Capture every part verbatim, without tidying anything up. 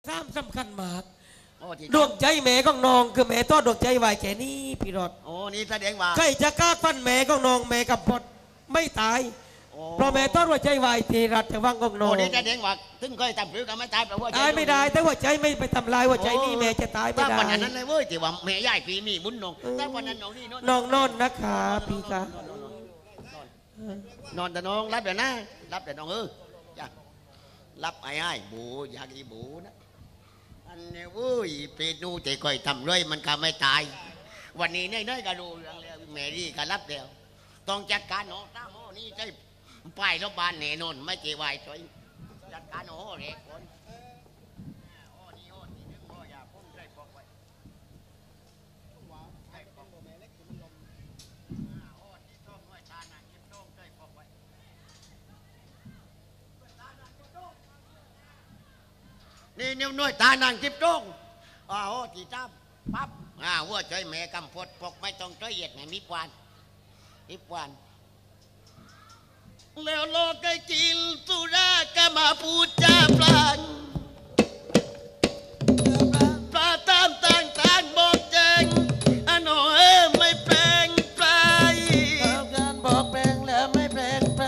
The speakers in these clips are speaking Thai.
สามสำคัญมากดวงใจแม่ของน้องคือแม่ต้อดวงใจไหวแค่นี้พี่รอดโอ้นี่แสดงว่าใครจะกล้าฟันแม่ของน้องแม่กับพดไม่ตายเพราะแม่ต้อดวงใจไหวทีรัดจะวังของน้องโอ้นี่แสดงว่าถึงเคยทำผิวกันไม่ตายแปลว่าตายไม่ได้แต่ว่าใจไม่ไปทำลายว่าใจนี่แม่จะตายไม่ได้ถ้าวันนั้นเลยเว้ยที่ว่าแม่ย่ายปีมีบุญน้องถ้าวันนั้นน้องนี่น้องนอนนะคะพี่คะนอนแต่น้องรับเดี๋ยวนะรับแต่น้องเออจ้ะรับไอ้ไอ้บูอยากอีบูนะอันนี้เว้ยไปดูแต่ก่อยทำเลยมันก็ไม่ตายวันนี้เนี่ยเนี่ยก็ดูเรื่องแล้วแม่ดีก็รับแล้วต้องจัดการน้องตาโมนี่ใช่ไปรบบานแน่นอนไม่เกี่ยวายช่วยจัดการโอ้เด็กคนนี่นิ้วน้อยตานางจิบจ้องอ้าวจีจ้าปั๊บอ้าวว่าใจแม่กำพดปกไม่ต้องใจเหยียดไงมีปานมีปานแล้วโลกได้กินสุราก็มาพูดจาปลานปลาตามต่างต่างบอกแจงอันโอ้เออไม่แปลงไปการบอกแปลงแล้วไม่แปลงไป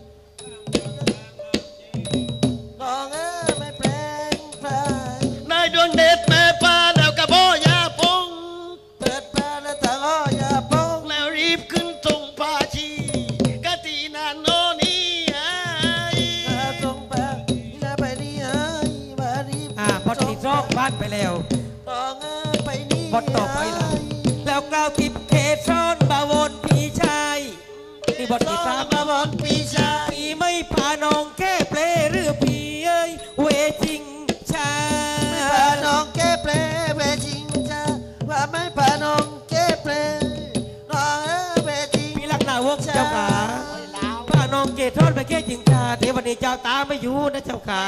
บอกเออไม่แปลงไปนายดวงเด็ดแม่ปลาแล้วกระโบยาปงเปิดปลาแล้วตาอ้อยาปงแล้วรีบขึ้นตรงพาชีกะตีนานโนนี่ไอ้ตรงไปนี่ไปนี่ไอ้มารีบอ่าพอตีร้องบ้านไปแล้วต้องไปนี่พอต่อไปแล้วแล้วกล่าวทิพเขตซ้อนบาวน์พี่ชายนี่บทที่สามบาวน์พี่ชายพี่ไม่พาน้องแค่เปลหรือพี่เอ้ยเวจิงชาไม่พาน้องแค่เปลเวจิงชาว่าไม่พาน้องแค่เปลน้องเออเวจิงพี่ลักนาวงเจ้าขาพาน้องเกตทอดไปแค่จิงชาเทวันนี้เจ้าตาไม่อยู่นะเจ้าขา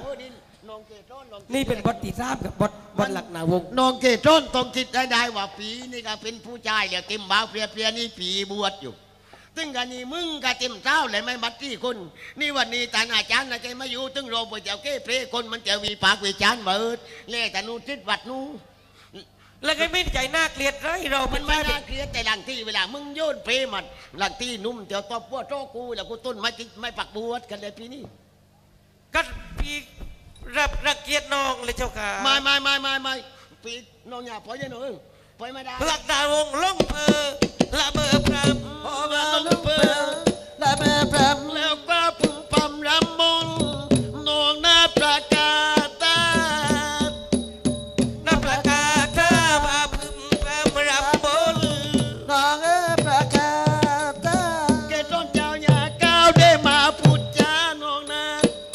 นี่เป็นบทที่สามกับบทบทหลักนาวงน้องเกตต้นต้องคิดได้ได้ว่าปีนี่ก็เป็นผู้ชายเดี๋ยวเต็มบ่าวเปรียเปรียนี่ปีบวชอยู่ตึงกันนี่มึงก็เต็มเท้าเลยไม่บัดที่คนนี่วันนี้แต่อาจารย์นะใจมาอยู่ตึงโรบเจ้าเก้เพลคนมันจะวีปากวีจานเบิดเล่แต่นูทิศวัดนู้แล้วก็ไม่ใจน่าเกลียดเลยเรามันไม่น่าเกลียดแต่หลังที่เวลามึงโยนเพลมันหลังที่นุ่มเดี๋ยวตบพวกโจกูแล้วกูต้นไม่ไม่ปักบวชกันเลยปีนี้ก็พี่รับรักเกียรติน้องเลยเจ้าค่ะไม่ไม่ไม่ไม่ไม่ปีน้องอย่าปล่อยยันหนูปล่อยไม่ได้หลักดาวงล่องเพอละเบอพรำพอมาล่องเพอละเบอพรำแล้วก็ปุ่มปั๊มรำมงน้องหน้าประกาศตาหน้าประกาศตาว่าปุ่มปั๊มรำมงน้องเออประกาศตาแกต้นเจ้าอย่าก้าวได้มาพูดจาน้องนะ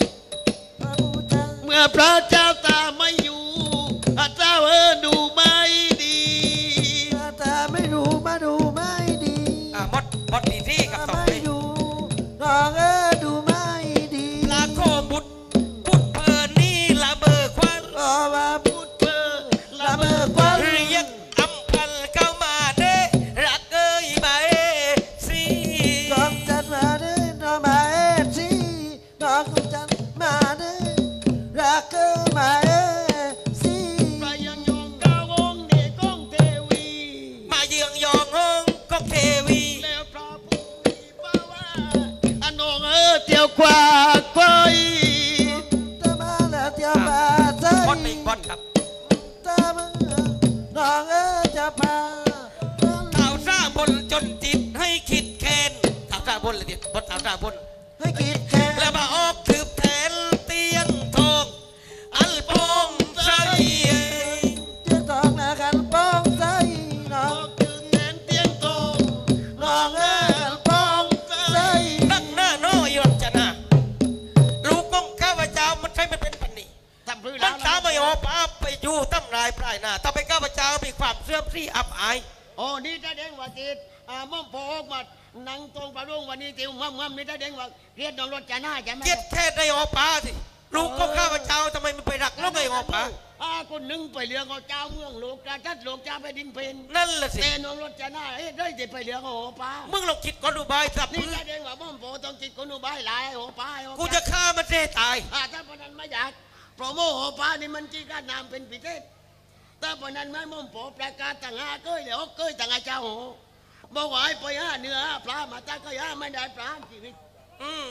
เมื่อพระเจ้าตาไม่อยู่เจ้าเออดูไม่ดีตาไม่ดูมาดูไม่ดีอ่ะมดมดดีที่กับต่อไปดูน้องเออดูไม่ดีลาโคบุตรพุทธเพอนี่ละเบอควันรอว่าพุทธเพอละเบอควันเรียกอำพันเข้ามาเด้รักเอ้ยมาเอซีน้องจันมาเด้น้องมาเอซีน้องจันมาเด้รักเอ้ยมาเอซีมายังยองกาวงเด็กกองเทวีมาเยืองยองห้องกองเทวีแล้วพระผู้มีพระว่าอันน้องเออเที่ยวกว่าไปตามาแล้วเที่ยวมาใจบอลเป็นบอลครับตามาน้องเออจะพาเท้าซาบนจนจิตให้คิดแค้นเท้าซาบนเลยดิบอลเท้าซาบนให้คิดแค้นแล้วมาออกถือแทนเตียงทองอัลปองใส่เตียงทองนะกันปองใส่น้องถือแทนเตียงทองน้องเออปองใส่ตั้งหน้าน้อยรัชนาลูกของข้าพเจ้ามันใช่ไม่เป็นปันนี่มันสามไม่ออกป้าไปอยู่ตั้งนายปลายหน้าถ้าไปข้าพเจ้ามีความเสื่อมที่อับอายโอ้นี่แสดงว่าจิตอ่าม่อมพอออกมานั่งตรงประรุ่งวันนี้ติวมั่มมั่มนี่แสดงว่าเรียนน้องรถจะหน้าจะไม่เกียรติแค่ได้ออกป้าสิลูกของข้าพเจ้าทำไมมันไปรักลูกไอ้ออกป้าอ่าคนหนึ่งไปเลี้ยงเอาเจ้าเมืองหลวงกระทัดหลวงเจ้าไปดินเพนนั่นแหละสิแต่น้องรถจะหน้าเอ้ได้จะไปเลี้ยงเอาป้ามึงลองคิดก่อนดูใบสับนี่แสดงว่าม่อมพอต้องคิดก่อนดูใบหลายโอ้ป้ากูจะฆ่ามันเสียตายอ่าถ้าพนันไม่อยากเพราะโมโหป้านี่มันจีการนามเป็นพิเศษแต่ปนั้นไม่มุ่งโผประกาศต่างหาเกยเดี๋ยวเกยต่างหาเจ้าโหบอกว่าให้ไปหาเนื้อปลามาตาก็หาไม่ได้ปลาชีวิตอืม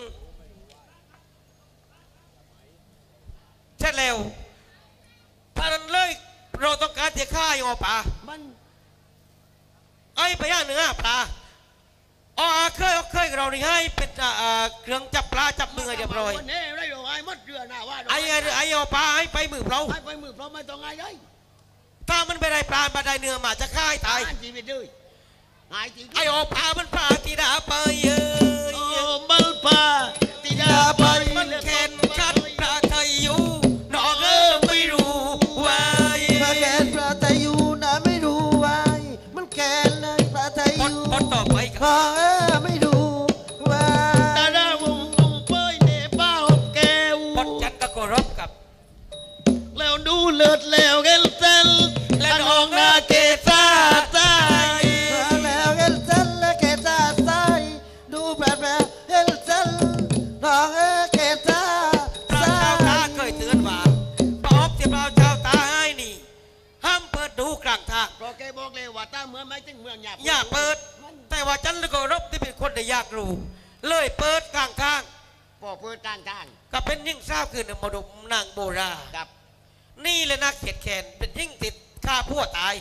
ใช่แล้วถ้านั้นเลยเราต้องการจะฆ่าอยู่ป่ามันไอ้ไปหาเนื้อปลาอ๋อเคยเคยเรานี่ให้เป็นเครื่องจับปลาจับมือเรียบร้อยเนี่ยได้หรอไอ้มดเรือหน้าว่าไอ้ไอ้ไอ้เอาปลาให้ไปมือเปล่าให้ไปมือเปล่าไม่ต้องไงเลยถ้ามันไปได้ปลามาได้เนื้อมาจะฆ่าตายชีวิตด้วยไอ้เอาปลามันปลาที่ดาไปเยอะมันปลาที่ดาไปมันแขนชัดปลาไทยอยู่นอกเออไม่รู้ไว้ปลาแขนปลาไทยอยู่นะไม่รู้ไว้มันแขนเลยปลาไทยอยู่พอต่อไปนอกเออไม่รู้ไว้ตาดาวงตรงเปยเนป้าหกแก้วพอจัดตะโกรบกับแล้วดูเลือดแล้วเกลเซลและน้องนาเกซาใจแล้วเกลเซลและเกซาใจดูแบบแบบเกลเซลน้องเอเกซาพระเจ้าตาเคยเตือนว่าปอบที่พระเจ้าตาให้นี่ห้ามเปิดดูกลางทางเพราะแกบอกเลยว่าตาเมืองไม่ถึงเมืองหยาบอยากเปิดแต่ว่าจันทร์ก็รบที่เป็นคนได้อยากรู้เลยเปิดกลางทางพอเปิดกลางทางก็เป็นยิ่งทราบคือหนึ่งมรดกนางโบราณครับนี่เลยนักเขียนแขนเป็นยิ่งติดฆ่าผัวตาย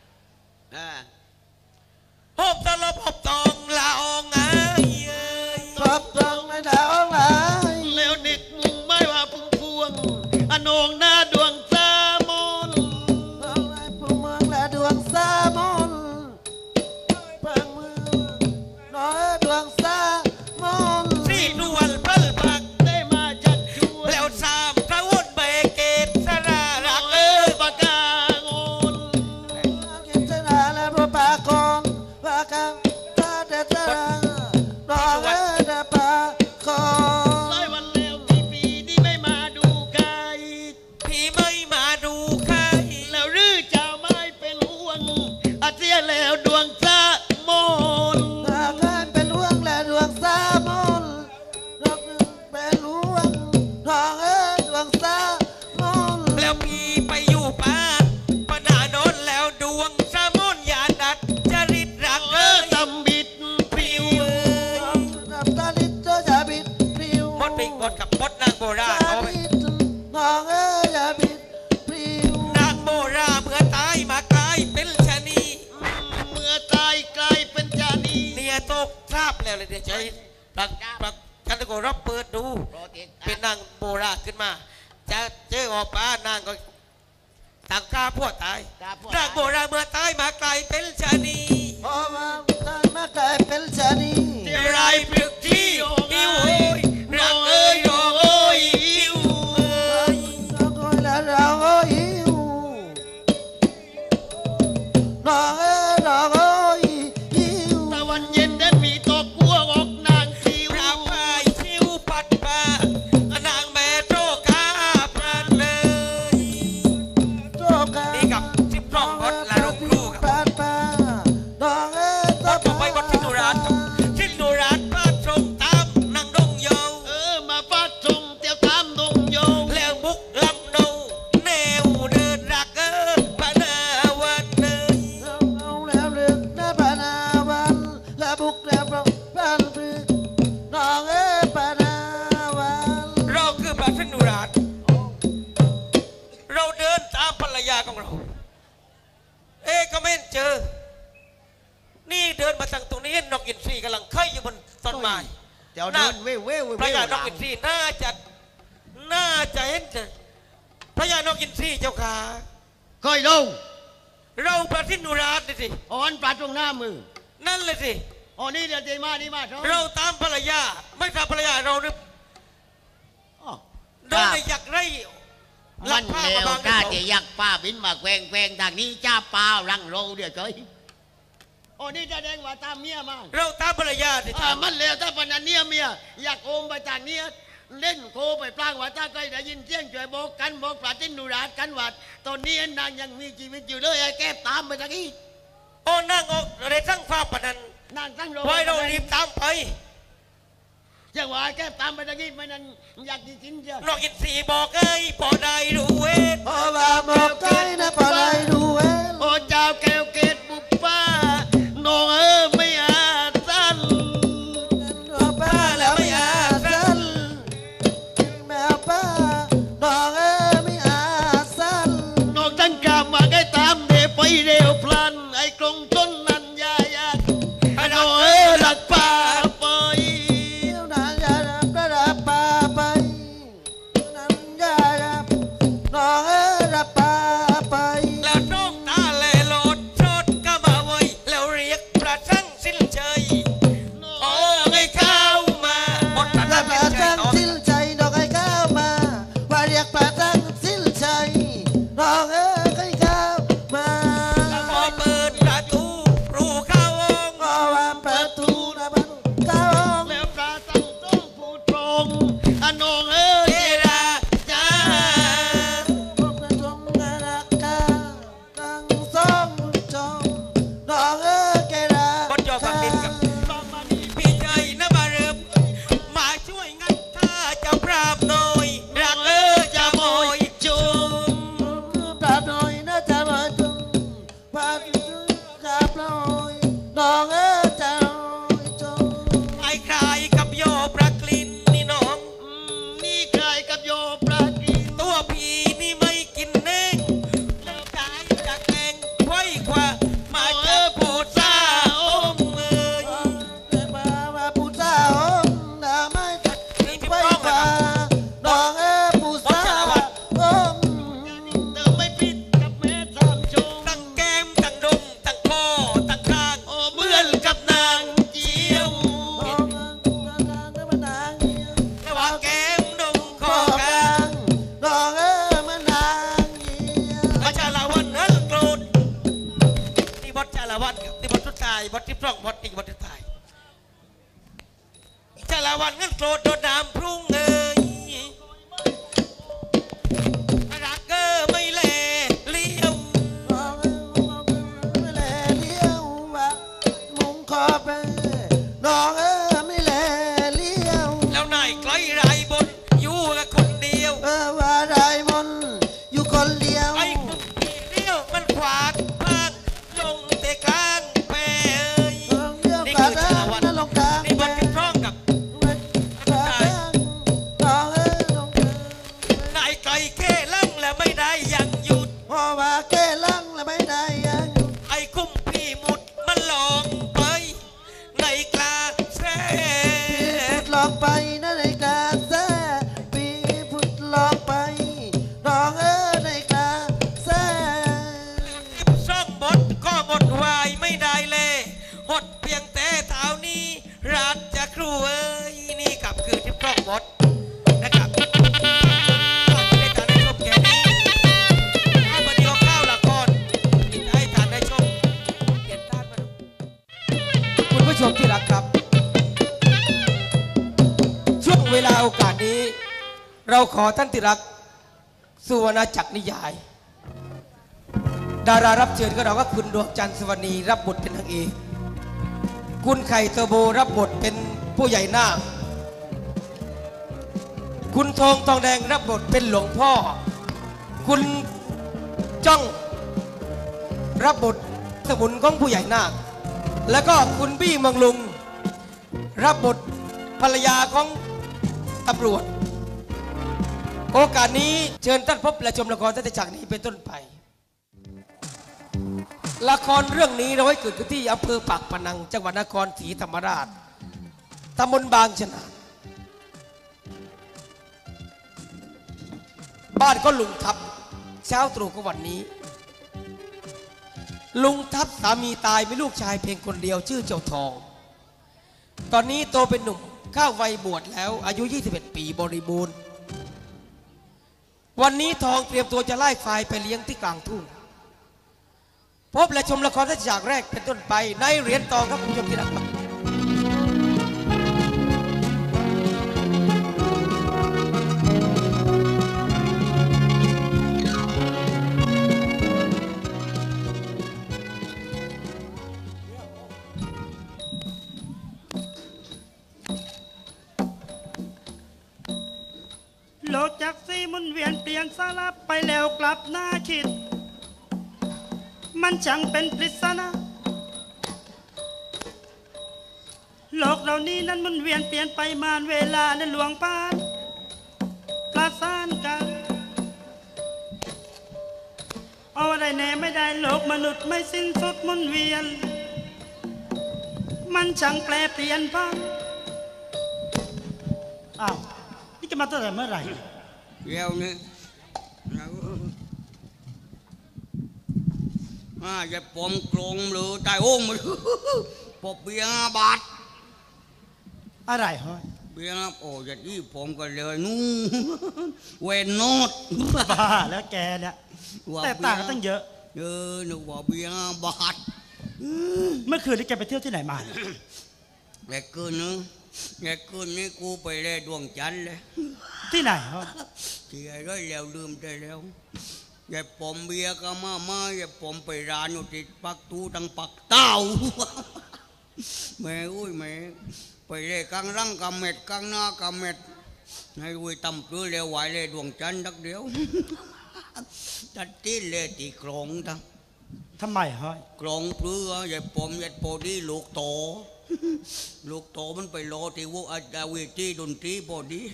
หอบตลบหอบตองลาอองไงหอบตองไม่ลาอองไงแล้วเด็กมุงไม่ว่าพุ่งพวงอนงหน้าดวงสามนองไอ้พุ่งเมืองและดวงสามนเพิ่งมือน้อยดวงสามนสี่ดวนเปิลปักได้มาจัดชวนแล้วสามพระวุฒิเบเกตสระรักเออปากกางนเกตสระและปากกองปากกางตาเด็ดสระน้องเอเดปากองร้อยวันแล้วมีปีที่ไม่มาดูใครพี่ไม่มาดูใครแล้วรื้อเจ้าไม่เป็นห่วงอาเจียแล้วดวงสามนถ้าใครเป็นห่วงและดวงสามนน้องเป็นห่วงน้องเอดวงสามนแล้วพี่ไปอยู่ป่าปนาโนนแล้วดวงสามนอย่าดัดจริตรักเออตำบิดผิวน้ำตาลิตเจ้าอย่าบิดผิวมดปิงมดกับมดนางโบราณเอาไปน้องเอ๋ยอย่าบิดผิวนางโบราณเมื่อตายมากลายเป็นชะนีเมื่อตายกลายเป็นชะนีเนี่ยตกทราบแล้วเลยเดี๋ยวใจปลักปลักกันตะโกรับเปิดดูเป็นนางโบราณขึ้นมาจะเจอออกป้านางก็ต่างกาพวกตายนางโบราณเมื่อตายมากลายเป็นชะนีพอมาตายมากลายเป็นชะนีเดี๋ยวไรเปลือกที่หิวรักเอ้ยรอเอ้ยหิวรักเอ้ยแล้วเราเอ้ยหิวน้องเอ้ยน้องเอ้ยหิวตะวันเย็นได้มีตกวัวออกนางชิวราพายชิวปัดปานางแม่โตกาพรันเลยโตกานี่กับสิบสองคนละลูกครูกับน้องเอ้ยต่อไปวัดทินุราชทินุราชพาชมตามนางดงโยเออมาพาชมเตียวตามดงโยแล้วบุกลำโนแนวเดินรักเออพนาวันเลยเอาแล้วเลือกหน้าพนาวันแล้วบุกแล้วพันปึกน้องเอ้ยพนาวันเราคือพระทินุราชเราเดินตามภรรยาของเราเอ๊ก็ไม่เจอนี่เดินมาทางตรงนี้นกอินทรีกำลังไข่อยู่บนต้นไม้เดี๋ยวเดินเว้ยเว้ยเว้ยพระยานกอินทรีน่าจะน่าจะเห็นเจอพระยานกอินทรีเจ้าขาค่อยลงเราประทินุราชดิสิอ่อนปลาตรงหน้ามือนั่นเลยสิอ๋อนี่เดี๋ยวเจมานี่มาเราตามภรรยาไม่ตามภรรยาเราเนี่ยโดนอยากไรมันเลวกล้าจะยักป้าบินมาแกงแกงทางนี้จ้าป้ารังโรเดี๋ยวเฉยโอ้นี่แสดงว่าตามเมียมาเราตามภรรยาสิมันเลวถ้าปนันเนียเมียอยากโอมไปจากเนี้ยเล่นโคไปปลางว่าถ้าใครได้ยินเสียงช่วยบอกกันบอกปราจินนุราชกันว่าตอนนี้นางยังมีชีวิตอยู่เลยไอ้แก้ตามไปทางนี้โอ้นางออกเรทั้งฟ้าปนันนางตั้งไว้เรารีบตามไปจะว่าแก้ตามไปตะกี้ไม่นั่นอยากกินเจ้าน้องอินทรีบอกเอ้ยพอได้รู้เวทพอว่าหมอกไก่นะพอได้ดูเว้นโอ้เจ้าแก้วเกตบุปผาน้องเออไม่อาสั้นดอกป้าแล้วไม่อาสั้นแมวป้าดอกเอ้ยไม่อาสั้นน้องตั้งกามาใกล้ตามเดไปเร็วพลันไอ้กรงต้นนันยายากน้องเออรักป่าไปเดี๋ยวนานยาดับกระดับป่าไปนานยาดับดอกเอ้ยดับป่าไปแล้วน้องตาแลโลดโชดก็มาไว้แล้วเรียกประชังสิ้นเชยโอ้ไงเข้ามาหมดประและชังปสิ้ระนเชจัยงสิ้นใจดอกไอ้ข้าวมาว่าเรียกประจังสิ้นใจดอกเอ้ยไอ้ข้าวมาพอเปิดประตูรูเข้าองก็ว่าประตูนะประตูข้าวแล้วปลาตั้งต้องผู้ตรงอะน้องเออเจราจ้าพบกันตรงนั้นนะกาตั้งสองจงดอกเอ้ยแกระบดจอฟังดินกับพี่ใจนะมาเริ่มมาช่วยงัดท่าเจ้าพรามหน่อยรักเออจะโมยจุมปราบหน่อยนะจ๊ะหน่อยจงปราบปราบหน่อยดอกเอ้ยจะหน่อยจงไอ้ใครกับโยประกลินนี่น้องอืมนี่ใครกับโยปลากินตัวพี่นี่ไม่กินเน่งแล้วกายจากแองไขว้ขวามาเจอปูซาอมเอ้ยแต่มาว่าผู้สาวน่าไม่ตัดไว้กว่าดอกเอ้ยผู้สาวโอ้เติมไม่ผิดกับแม่สามชงตั้งแก้มตั้งดมตั้งคอตั้งคางโอ้เหมือนกับนางเจียวระหว่างแก้มดมคอกลางดอกเอ้ยมันนางเยี่ยพระชาละวันนั้นโกรธนี่บทชาละวันครับนี่บทสุดท้ายบทที่สองบทนี้บทสุดท้ายชาละวันงั้นโกรธโดนน้ำพรุ่งเอ้ยรักเออไม่แลเลี้ยวดอกเอ้ยไม่แลเลี้ยวว่ามุงคอไปดอกเอ้ยไม่แลเลี้ยวแล้วนายไกลไรบนอยู่กับคนเดียวเออว่าได้มนอยู่คนเดียวไอ้คนเดียวมันขวาดพางลงเตะกลางแปรเอ้ยเออเรื่องนี่กาคือรชาละวันนั่นลงกลางนี่บทที่สองกับดอกเอ้ยลงกลางนายไกลแค่ลังและไม่ได้ยังหยุดเพราะว่าแก้ลังและไม่ได้ยังไอ้คุ้มพี่หมุดมันหลองไปในกลาแซ่พุดหลอกไปนะในกาแซ่ปีพุดหลอกไปดอกเอ้ยในกาแซ่ซ่องบดก็หมดวายไม่ได้เลยหดเพียงแต่เท้านี้รัดจะครูเอ้ยนี่กับคือที่ซ่องบดนะครับก่อนที่ได้ทานได้ชมแกนี้เอามาเดียวข้าวละครให้ทานได้ชมเปลี่ยนด้านมาดูคุณผู้ชมที่รักครับ ช่วงเวลาโอกาสนี้ เราขอท่านที่รักสู่อาณาจักรนิยาย ดารารับเชิญของเราก็คุณดวงจันทร์สวนีรับบทเป็นนางเอกคุณไข่เทอร์โบรับบทเป็นผู้ใหญ่นาคคุณทองทองแดงรับบทเป็นหลวงพ่อ คุณจ้องรับบทสมุนของผู้ใหญ่นาคแล้วก็คุณบี้เมืองลุงรับบทภรรยาของตำรวจ โอกาสนี้เชิญท่านพบและชมละครตั้งแต่จากนี้เป็นต้นไป ละครเรื่องนี้เราให้เกิดขึ้นที่อำเภอปากพนังจังหวัดนครศรีธรรมราชตำบลบางชะนานบ้านก็ลุงทับเช้าตรู่ของวันนี้ ลุงทับสามีตายมีลูกชายเพียงคนเดียวชื่อเจ้าทอง ตอนนี้โตเป็นหนุ่มเข้าวัยบวชแล้วอายุยี่สิบเอ็ดปีบริบูรณ์ วันนี้ทองเตรียมตัวจะไล่ควายไปเลี้ยงที่กลางทุ่งพบและชมละครตั้งแต่ฉากแรกเป็นต้นไปในเหรียญทองครับคุณผู้ชมที่รักครับเอนสลับไปแล้วกลับหน้าคิดมันช่างเป็นปริศนาโลกเหล่านี้นั้นมันเวียนเปลี่ยนไปมาเวลานั้นหลวงปานประสานกันเอาอะไรแน่ไม่ได้โลกมนุษย์ไม่สิ้นสุดหมุนเวียนมันช่างแปรเปลี่ยนพันอ้าวนี่จะมาตั้งแต่เมื่อไหร่เดี๋ยวนี้อ่าจะปมกลงหรือตายโอ้มปบเบียร์บาทอะไรฮะเบียร์โอ้ยที่ผมก็เลยนู่เวนโนดบ้าแล้วแกเนี่ยแต่ต่างกันตั้งเยอะเออหนูบอกเบียร์บาทเมื่อคืนนี้แกไปเที่ยวที่ไหนมาแกคืนนึงแกคืนนี้กูไปเล่ดวงจันทร์เลยที่ไหนฮะที่ไอ้ร้อยแล้วลืมไปแล้วอย่าผมเบียร์ก็มามาอย่าผมไปร้านอยู่ติดปักตูตั้งปักเต้าแม่อุ้ยแม่ไปเล่กังรังกำเม็ดกังหน้ากำเม็ดให้อุ้ยตำปลื้อเลี้ยวไหวเล่ดวงจันทร์ดักเดียวตัดตีเล่ตีกรองทั้งทำไมฮะกรองปลื้ออย่าผมอย่าโปดีลูกโตลูกโตมันไปโลที่วุอาจารย์วิธีดนตรีพอดี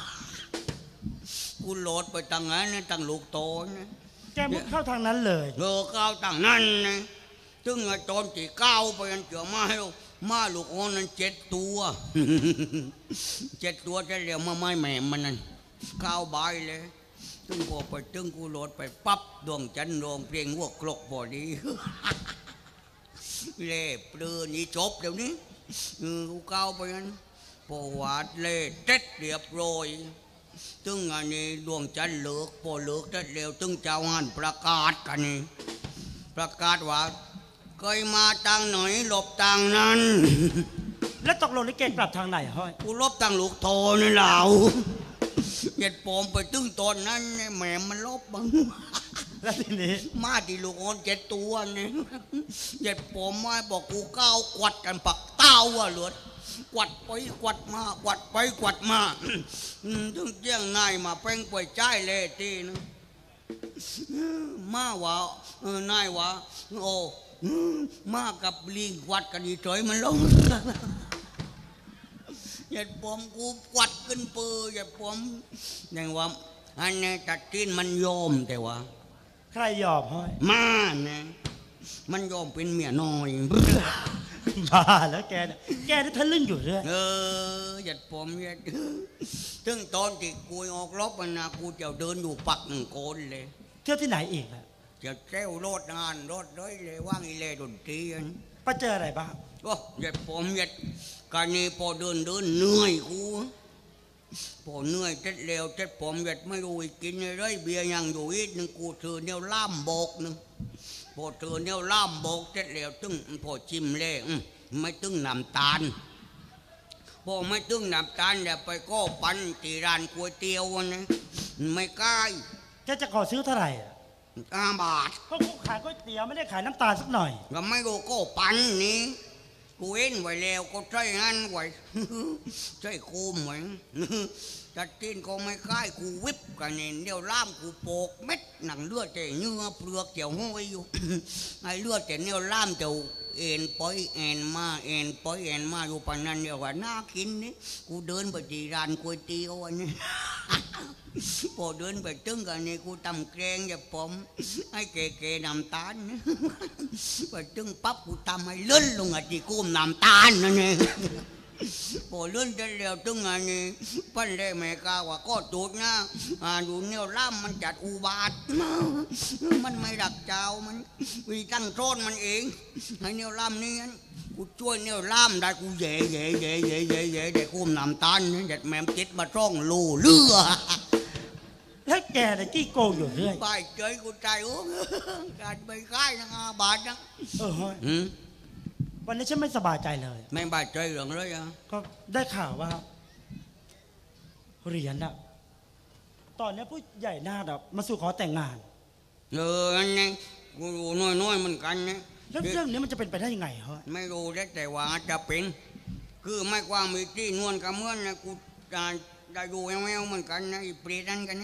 กูโหลดไปตั้งนั้นนะตั้งลูกโตนะแกมุดเข้าทางนั้นเลยเออเข้าตั้งนั้นนะซึ่งตอนที่ก้าวไปกันเจอมาให้มาลูกอ่อนนั้นเจ็ดตัวเจ็ดตัวจะเรียกมาไม่แม่มันนั่นก้าวใบเลยซึ่งพอไปตึงกูโหลดไปปั๊บดวงจันทร์รองเพลงวัวกลกพอดีเล่เปลือนี่จบเดี๋ยวนี้กูก้าวไปนั้นพอวาดเล่เจ็ดเรียบร้อยตึงอันนี้ดวงจันทร์เลิกพอเลิกได้เร็วตึงเจ้าหันประกาศกันนี่ประกาศว่าเคยมาทางไหนหลบทางนั้นแล้วตกลงนี่เก่งกลับทางไหนฮะกูลบทางลูกโตนี่เหล่าเหยียดผมไปตึงตอนนั้นแม่มันลบบังแล้วทีนี้มาที่ลูกอ่อนเจ็ดตัวนี่เหยียดผมมาบอกกูก้าวกวัดกันปักเต้าว่ะหลวดกวัดไปกวัดมากวัดไปกวัดมาถึงเจียงนายมาเพ่งไปใจเลยทีนึงมาว่าเออนายว่าโอ้มากับลิงกวัดกันอีเฉยมันลงอย่าผมกูกวัดขึ้นปืออย่าผมอย่างว่าอันนี้ตัดทิ้นมันยอมแต่ว่าใครยอมให้มาเนี่ยมันยอมเป็นเมียน้อยบ้าแล้วแกเนี่ยแกได้ทะลึ่งอยู่เรื่อยเออหยัดผมหยัดถึงตอนที่กูออกรบมันนะกูจะเดินอยู่ปักหนึ่งโกนเลยเที่ยวที่ไหนอีกล่ะจะเที่ยวรถงานรถเลยเลยว่างอีเล่ดนตรีไปเจออะไรบ้างโอ้หยัดผมหยัดการนี้พอเดินเดินเหนื่อยกูพอเหนื่อยเจ็ดเร็วเจ็ดผมหยัดไม่รู้กินอะไรเบียร์ยังอยู่อีกหนึ่งกูถือเนี่ยล่ามโบกหนึ่งพอถือเนี่ยล่ามโบกเจ็ดเร็วตึ้งพอจิ้มเล่ไม่ตึ้งน้ำตาลพอไม่ตึ้งน้ำตาลเดี๋ยวไปก็ปันตีร้านก๋วยเตี๋ยวนะไม่ใกล้แกจะขอซื้อเท่าไหร่ห้าบาทก็กูขายก๋วยเตี๋ยวไม่ได้ขายน้ำตาลสักหน่อยก็ไม่รู้ก็ปันนี้กูเอ็นไว้แล้วก็ใช้งั้นไว้ใช้คุมไว้จัดกินก็ไม่ใกล้กูวิบกันเนี่ยเดี๋ยวล่ามกูโปกเม็ดหนังเลือดแต่เนื้อเปลือกเกี่ยวห้อยอยู่ไอ้เลือดแต่เนี่ยล่ามเจ้าเอ็นปอยเอ็นมาเอ็นปอยเอ็นมาอยู่ปานนั้นเดียวว่าน่ากินนี่กูเดินไปที่ร้านก๋วยเตี๋ยวอันนี้พอเดินไปตึ้งกันนี่กูทำแกงอย่าผมให้เก๋ๆน้ำตาลไปตึ้งปั๊บกูทำให้ลื่นลงอ่ะที่กูน้ำตาลนั่นเองพอลื่นจะเลี้ยวตึ้งอันนี้ปั้นได้แม่กาว่าก็ตูดนะอ่าดูเนี่ยล่ามมันจัดอุบาทมันไม่ดักเจ้ามันวิตั้งโทษมันเองให้เนี่ยล่ามนี้กูช่วยเนี่ยล่ามได้กูเย่เย่เย่เย่เย่เย่เด็กกูน้ำตาลนี่เด็กแม่จิตมาร่องลูเลือแล้วแกเนี่ยกี้โกงอยู่เรื่อยไปเจอกูใจโอ้การไปค่ายนะบาทนะเออวันนี้ฉันไม่สบายใจเลยไม่บาดใจหรอกเลยอ่ะก็ได้ข่าวว่าเหรียญอ่ะตอนนี้ผู้ใหญ่นาดมาสู่ขอแต่งงานเอออันนี้กูรู้น้อยๆเหมือนกันนะแล้วเรื่องนี้มันจะเป็นไปได้ยังไงฮะไม่รู้แต่ว่าจะเป็นคือไม่กว่ามีที่นวลกับเมื่อนนะกูจะได้ดูแววๆเหมือนกันนะอีเปรตนั่นกันนะ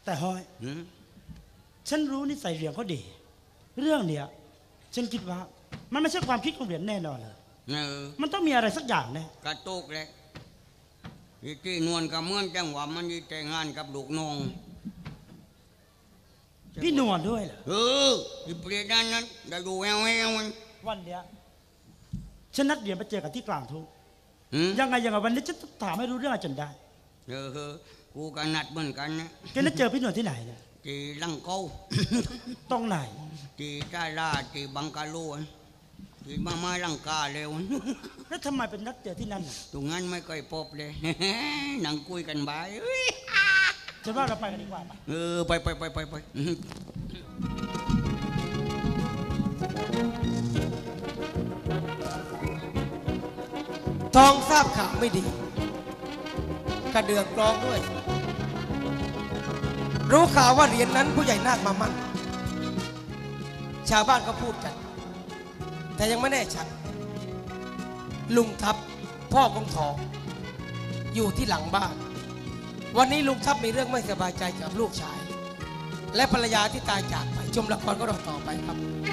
แต่ห้อยหืมฉันรู้นิสัยเหรียญเขาดี เรื่องเนี้ยฉันคิดว่ามันไม่ใช่ความคิดของเหรียญแน่นอนเลยเออมันต้องมีอะไรสักอย่างแน่กระตุกเลยอีที่นวลกับเมื่อนจังหวะมันยีแต่งงานกับลูกน้องพี่นวลด้วยเหรอเอออีเปรียดนั้นได้ดูแววแววมันวันเนี้ยฉันนัดเหรียญไปเจอกันที่กลางทุ่งหืมยังไงยังไงวันนี้ฉันต้องถามให้รู้เรื่องจนได้เออเออกูก็นัดเหมือนกันนะแกนัดเจอพี่นวลที่ไหนเนี่ยที่ลังเก้าตรงไหนที่ท่าลาที่บังกาโลนที่มามาลังกาเร็วแล้วทำไมเป็นนัดเจอที่นั่นน่ะตรงนั้นไม่เคยพบเลย นั่งคุยกันบายเอ้ยฉันว่าเราไปกันดีกว่าปะเออไปไปไปไปไปทองทราบข่าวไม่ดี กระเดือกร้องด้วย รู้ข่าวว่าเหรียญนั้นผู้ใหญ่นาคมามั่น ชาวบ้านก็พูดกัน แต่ยังไม่แน่ชัด ลุงทัพพ่อของทอง อยู่ที่หลังบ้าน วันนี้ลุงทัพมีเรื่องไม่สบายใจกับลูกชาย และภรรยาที่ตายจากไปชมละครก็รอต่อไปครับ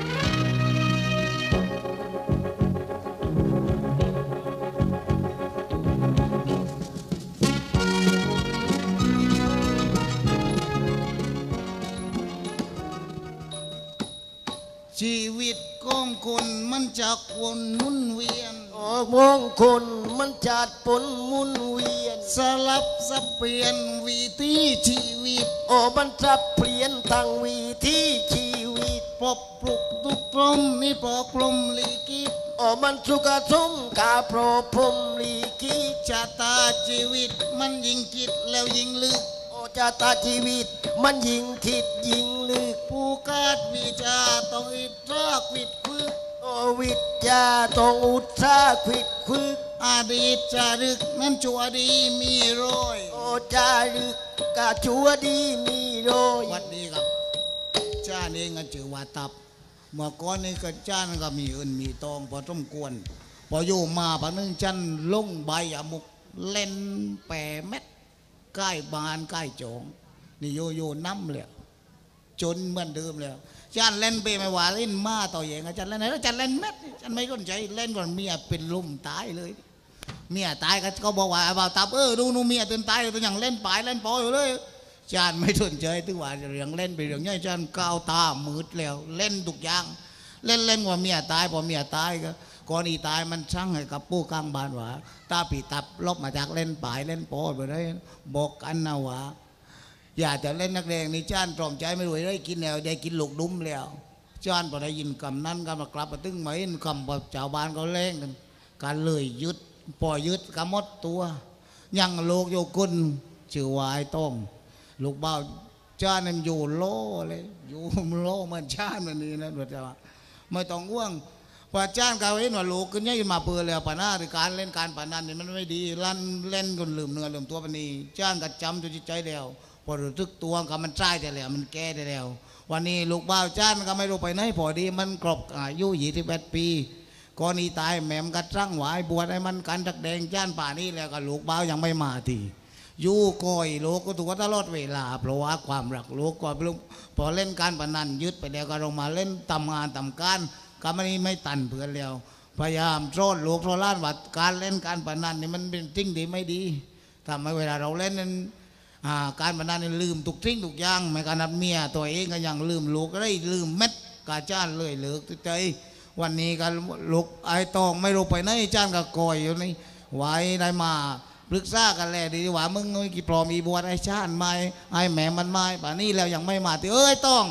ชีวิตของคนมันจากวนหมุนเวียนโอ้มงคลมันจัดปนหมุนเวียนสลับสับเปลี่ยนวิถีชีวิตโอ้มันจะเปลี่ยนทางวิถีชีวิตปบปลุกทุกกลมนี่ปอกลมลีกิตโอ้มันสุกสมกาโปรพรหมลีกิจชะตาชีวิตมันยิ่งคิดแล้วยิ่งลึกโอ้ชะตาชีวิตมันยิ่งคิดยิ่งลึกผู้กาดวิจาต้องอิตรากวิดพึกโอ้วิทยาต้องอุตสาหควิดควิดอดีตจารึกนั้นชั่วดีมีรอยโอ้จารึกกะชัวดีมีโรยวัดดีครับจ้าเองก็ชื่อว่าตับเมื่อก่อนนี่ก็จ้านก็มีเอินมีตองพอสมควรพออยู่มาพักนึงจันลงใบอมุกเล่นแปรเม็ดใกล้บานใกล้จงนี่โยโย่น้ำเลยจนเหมือนเดิมแล้วจันเล่นไปไม่ว่าเล่นมาต่ออย่างจันเล่นไหนแล้วจันเล่นเม็ดจันไม่สนใจเล่นก่อนเมียเป็นลมตายเลยเมียตายก็เขาบอกว่าบ่าวตับเออดูนูเมียตื่นตายตัวอย่างเล่นปลายเล่นปอยอยู่เลยจานไม่สนใจถึงว่าเรื่องเล่นไปเรื่องนี้จานก้าวตามืดแล้วเล่นทุกอย่างเล่นเล่นว่าเมียตายพอเมียตายก็ก่อนอีตายมันช่างให้กับผู้กลางบ้านว่าตาปีตับลบมาจากเล่นปลายเล่นปอยไปได้บอกกันนะว่าอย่าจะเล่นนักเลงนี่จานตรอมใจไม่รวยได้กินแล้วได้กินลูกดุ้มแล้วจานพอได้ยินคำนั้นก็มากลับมาตึ้งมาเห็นคำว่าชาวบ้านเขาเล่นกันการเลยยึดปล่อยยึดกระมดตัวยังโลกโยกุนชื่อวายต้มลูกเบาจ้านั่นอยู่โลเลยอยู่โลมันชาติมันนี่นะพระเจ้าไม่ต้องว่างพระจ้าเขาเห็นว่าลูกขึ้นยังมาเปิดแล้วปานาหรือการเล่นการปานันนี่มันไม่ดีลั่นเล่นคนลืมเนื้อลืมตัวปนีจ้างกัดจำจนจิตใจเดียวพอรู้สึกตัวก็มันใจแต่แล้วมันแก่แต่แล้ววันนี้ลูกเบาจ้านก็ไม่รู้ไปไหนพอดีมันครบอายุยี่สิบแปดปีก่อนนี้ตายแม่มกัดร่างหวายบวชให้มันกันตักแดงจ้านป่านี้แล้วก็ลูกเบายังไม่มาทีอยู่ก่อยโลกก็ถูกตลอดเวลาเพราะว่าความรักโลกก็พอเล่นการพนันยึดไปแล้วก็ลงมาเล่นทำงานทำการก็ไม่ไม่ตันเพื่อนแล้วพยายามโทษโลกโทษล้านว่าการเล่นการพนันนี่มันเป็นสิ่งที่ไม่ดีทำให้เวลาเราเล่นนั้นการพนันนี่ลืมทุกสิ่งทุกอย่างไม่การนัดเมียตัวเองก็ยังลืมลูกก็ได้ลืมเม็ดกาจ้านเลยเลิกใจวันนี้ก็ลูกไอ้ตองไม่รู้ไปไหนจ้านก็ก่อยอยู่นี่ไว้ได้มาปรึกษากันแล้วดีว่ามึงกี่ปลอมมีบวชไอ้ชาติไม่ไอ้แม่มันไม่ป่านนี้แล้วยังไม่มาที่เอ้ยต้อง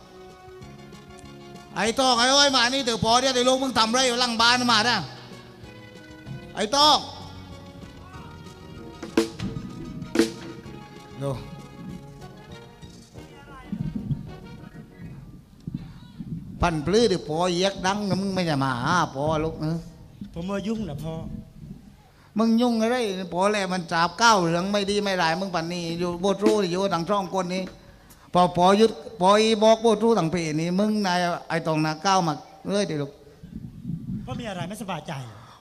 ไอ้ต้องไอ้เอ้ยมานี่เดี๋ยวพอเดี๋ยวไอ้ลูกมึงทำไรอยู่หลังบ้านมาได้ไอ้ต้องดูพันปลื้อเดี๋ยวพอเย็กดังมึงไม่จะมาหาพอลูกเออผมมายุ่งนะพ่อมึงยุ่งอะไรพอแล้วมันจับก้าวเหลืองไม่ดีไม่ร้ายมึงปันนี้อยู่โบตรูอยู่ทางช่องคนนี้พอพอยุดพออีบอกโบตรูทางเพนี่มึงนายไอ้ตองนาก้าวมาเรื่อยเดี๋ยวลูกพ่อมีอะไรไม่สบายใจพ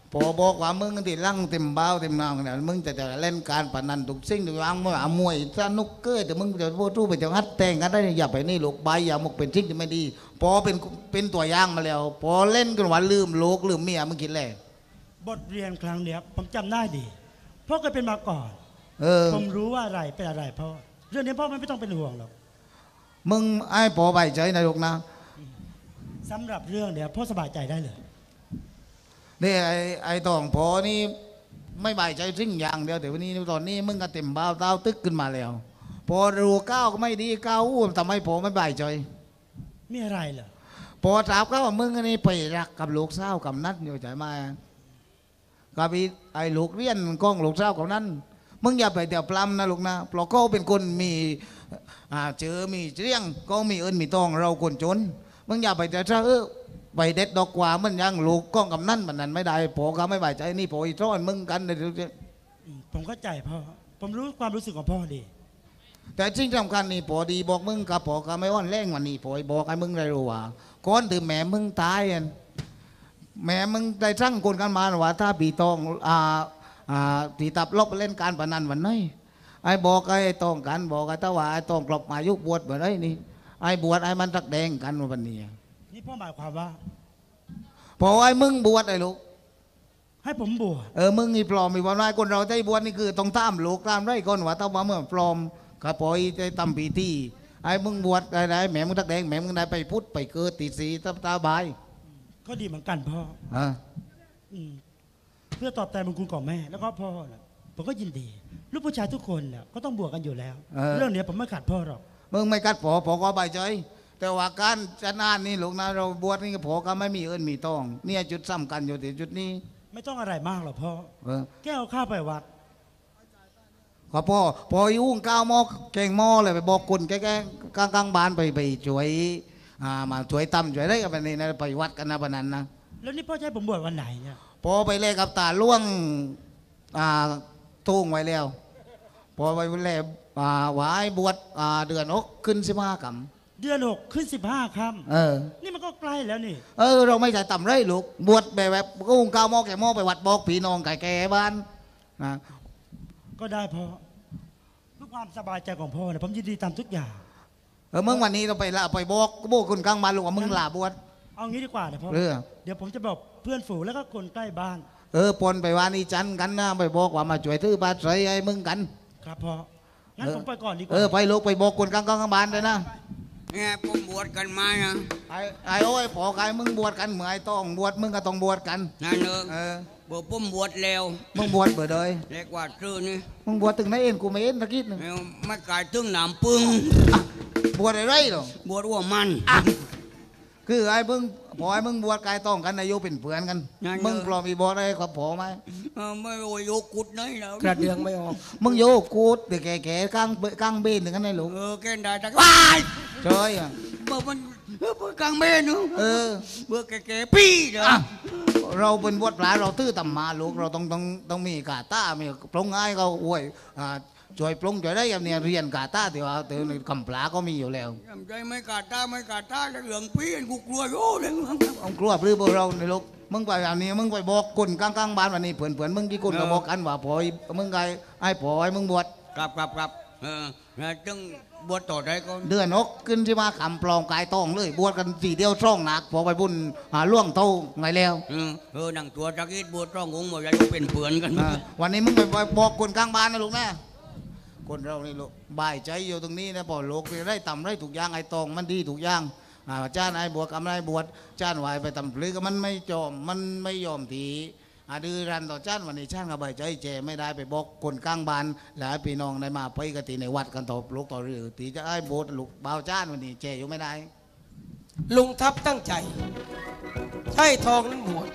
พอบอกว่ามึงติดลั่งเต็มเบ้าเต็มนองเนี่ยมึงจะจะเล่นการพนันทุกสิ่งทุกอย่างไม่ว่ามวยสนุกเกอร์แต่มึงจะพูดรู้ไปจะฮัดแต่งกันได้อย่าไปนี่ลูกใบอย่ามุกเป็นสิ่งที่ไม่ดีพอเป็นเป็นตัวอย่างมาแล้วพอเล่นกันวันลืมลูกลืมเมียมึงคิดแล้วบทเรียนครั้งเนี้ยผมจำได้ดีพ่อเคยเป็นมาก่อนเออผมรู้ว่าอะไรเป็นอะไรพ่อเรื่องนี้พ่อไม่ต้องเป็นห่วงหรอกมึงไอ้พอใบใจนะลูกนะสำหรับเรื่องเนี้ยพ่อสบายใจได้เลยนี่ไอ้ไอ้ตองพอนี่ไม่ใบใจสิ่งอย่างเดียวแต่วันนี้ตอนนี้มึงก็เต็มเบ้าเต้าตึกขึ้นมาแล้วพอรู้ก้าวก็ไม่ดีก้าวอู้ทำไมพอไม่ใบใจมีอะไรเหรอพอถามก็ว่ามึงนี่ไปรักกับลูกสาวกับนัดอยู่ใจมากับไอ้ลูกเรียนกล้องลูกสาวกับนั้นมึงอย่าไปเดี๋ยวปล้ำนะลูกนะเพราะเขาเป็นคนมีเจอมีเรื่องก็มีเอิญมีตองเราคนจนมึงอย่าไปเดี๋ยวเออไปเด็ดดอกกว่ามันยังลูกกล้องกับนั่นมันนั้นไม่ได้พอเขาไม่ใบใจนี่พออีท้อนมึงกันเลยผมเข้าใจพ่อผมรู้ความรู้สึกของพ่อดีแต่จริงสำคัญนี่พอดีบอกมึงกับพอเขาไม่ว่อนแรงวันนี้พอบอกให้มึงได้รู้ว่าก่อนถึงแม่มึงตายแม่มึงได้สั่งคนกันมาว่าถ้าปีตองอ่าอ่าปีตับลบเล่นการพนันวันนี้ไอ้บอกไอ้ตองกันบอกไอ้ตาว่าไอ้ตองกลบมายุบบวชแบบนี้นี่ไอ้บวชไอ้มันตักแดงกันวันนี้นี่พ่อหมายความว่าพอไอ้มึงบวชไอ้ลูกให้ผมบวชเออมึงอีปลอมอีวันนายคนเราใจบวชนี่คือต้องตามลูกตามไรก่อนว่าถ้าว่าเมื่อปลอมข้าพอยใจตำปีที่ไอ้มึงบวชอะไรแม่มึงตักแดงแม่มึงได้ไปพุทธไปเกิดตีสีตาตาบายก็ดีเหมือนกันพ่ออ่าเพื่อตอบแทนบุญคุณของแม่แล้วก็พ่อนะผมก็ยินดีลูกผู้ชายทุกคนเนี่ยก็ต้องบวชกันอยู่แล้วเรื่องนี้ผมไม่ขัดพ่อหรอกมึงไม่กัดพอพอก็ใบใจแต่ว่าการจะนานนี่ลูกนะเราบวชนี่พอก็ไม่มีเอิญมีตองเนี่ยจุดสำคัญอยู่ที่จุดนี้ไม่ต้องอะไรมากหรอกพ่อแก้วข้าวไปวัดขอพ่อพอยุ่งก้าวหม้อแกงหม้อเลยไปบอกคนแก่ๆกลางกลางบ้านไปไปช่วยอ่ามาช่วยตั้มช่วยได้กันนี่นะไปวัดกันนะปนั้นนะแล้วนี่พ่อจะให้ผมบวชวันไหนเนี่ยพอไปเล่กับตาล่วงอ่าทุ่งไว้แล้วพอไปเล่อ่าหวายบวชอ่าเดือนอกขึ้นสิบห้ากำเดือนหกขึ้นสิบห้าค่ำเออนี่มันก็ใกล้แล้วนี่เออเราไม่ใช่ต่ำไรลูกบวชแบบแบบก็คงก้าวหม้อแกงหม้อไปวัดบอกผีน้องไก่แก่บ้านนะก็ได้พ่อเพื่อความสบายใจของพ่อนะผมยินดีทำทุกอย่างเออเมื่อวันนี้เราไปลาไปบอกบอกคนกลางบ้านลูกว่ามึงลาบวชเอางี้ดีกว่านะพ่อเดี๋ยวผมจะบอกเพื่อนฝูงแล้วก็คนใกล้บ้านเออปนไปวานี่จันกันนะไปบอกว่ามาช่วยถือบ้านใส่ไอ้มึงกันครับพ่องั้นผมไปก่อนดีกว่าเออไปลูกไปบอกคนกลางกลางบ้านเลยนะเนี่ยผมบวชกันมานะไอ้ไอ้โอ้ยพอใครมึงบวชกันเหมือนไอ้ต้องบวชมึงก็ต้องบวชกันนั่นเออเบอร์ผมบวชแล้วมึงบวชเบอร์เลยเรียกว่าชื่อนี่มึงบวชถึงไหนเอ็นกูไม่เอ็นตะกี้นึงไม่กลายถึงหนามปึ้งบวชอะไรหรอบวชว่ามันคือไอ้มึงพอไอ้มึงบวชกายต้องกันนายโยเป็นเพื่อนกันมึงปลอมอีบออะไรกับพอไหมไม่โอยโยกุดน้อยแล้วกระเดืองไม่ออกมึงโยกุดเด็กแก่ๆกลางกลางเบนถึงกันในหลวงเออแกนได้จังว้ายใช่อ่ะเมื่อมันเมื่อกลางเบนนู้เออเมื่อแก่ๆพี่เด้อเราเป็นบวชพระเราตื้อตำมาลูกเราต้องต้องต้องมีกาต้ามีปรงง่ายเขาอวยอ่าช่วยปรุงช่วยได้ยังเนี่ยเรียนกาตาแต่ว่าแต่ในคำปลาก็มีอยู่แล้วใจไม่กาตาไม่กาตาเหลืองพี่กูกลัวโย่เลยองกลัวหรือพวกเราในลูกมึงไปอันนี้มึงไปบอกคนกลางกลางบ้านวันนี้เผื่อเผื่อมึงกี่คนก็บอกกันว่าพอยมึงไงไอ้พอยมึงบวชกลับกลับกลับเออจึงบวชต่อได้ก็เดือนอกขึ้นที่มาคำปลองกายตองเลยบวชกันสี่เดียวช่องหนักพอไปบุญหาล่วงเต้าไงแล้วเออหนังตัวจักรีบวชช่องงงหมดเลยเป็นเผื่อนกันวันนี้มึงไปบอกคนกลางบ้านนะลูกนะคนเรานี่ลูกบ่ายใจอยู่ตรงนี้นะพอโลกได้ต่ำได้ถูกย่างไอ้ตองมันดีถูกย่างจ้านไอ้บวชกับไอ้บวชจ้านไหวไปต่ำหรือก็มันไม่จอมมันไม่ยอมทีอาดื้อรันต่อจ้านวันนี้จ้านกับบ่ายใจเจไม่ได้ไปบอกคนกลางบ้านแล้วพี่น้องได้มาไปกติในวัดกันต่อลูกต่อเรือตีจะไอ้บวชลูกเบาจ้านวันนี้เจอยู่ไม่ได้ลุงทับตั้งใจใช่ทองนั้นบวช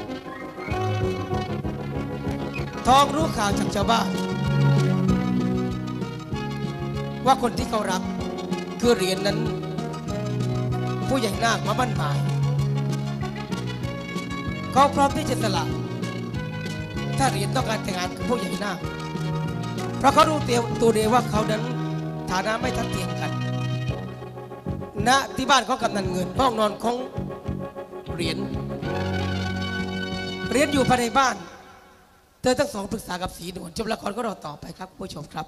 ทองรู้ข่าวจากชาวบ้านว่าคนที่เขารักคือเหรียญนั้นผู้ใหญ่นาคมาบั้นหมายเขาพร้อมที่จะสละถ้าเหรียญต้องการแต่งงานกับผู้ใหญ่นาคเพราะเขารู้เตียวตัวเดียวว่าเขานั้นฐานะไม่ทัดเทียมกันณที่บ้านของกำนันเงินห้องนอนของเหรียญเรียนอยู่ภายในบ้านเธอทั้งสองปรึกษากับสีนวลจบละครก็รอต่อไปครับผู้ชมครับ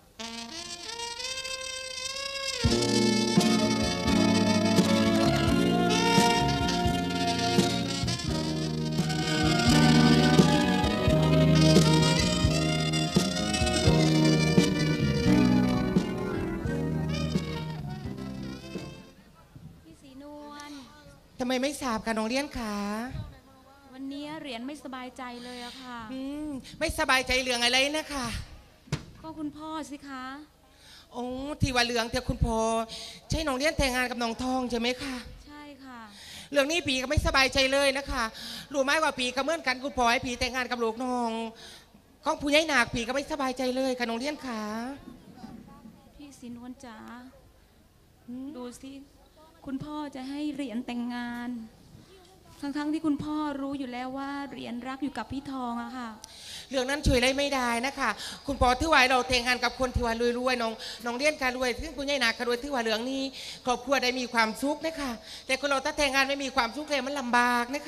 พี่สีนวลทำไมไม่ทราบคะน้องเลี้ยนขาวันนี้เหรียญไม่สบายใจเลยอะค่ะอืมไม่สบายใจเรื่องอะไรนะคะก็คุณพ่อสิคะโอ้ที่ว่าเรื่องเธอคุณพ่อใช่น้องเลี้ยนแต่งงานกับน้องทองใช่ไหมคะใช่ค่ะเรื่องนี้ปีก็ไม่สบายใจเลยนะคะรู้ไหมว่าปีก็เหมือนกันคุณพ่อให้ปีแต่งงานกับลูกน้องของผู้ใหญ่หนักปีก็ไม่สบายใจเลยค่ะน้องเลี้ยนขาพี่สีนวลจ๋าดูสิคุณพ่อจะให้เหรียญแต่งงาน ทั้งๆที่คุณพ่อรู้อยู่แล้วว่าเหรียญรักอยู่กับพี่ทองอะค่ะเรื่องนั้นช่วยอะไรไม่ได้นะคะคุณพ่อที่ว่าเราแต่งงานกับคนที่ว่ารวยๆน้องน้องเลี้ยนการรวยซึ่งผู้ใหญ่หนักการรวยที่ว่าเรื่องนี้ครอบครัวได้มีความสุขนะคะแต่คนเราถ้าแต่งงานไม่มีความสุขเลยมันลำบากนะคะ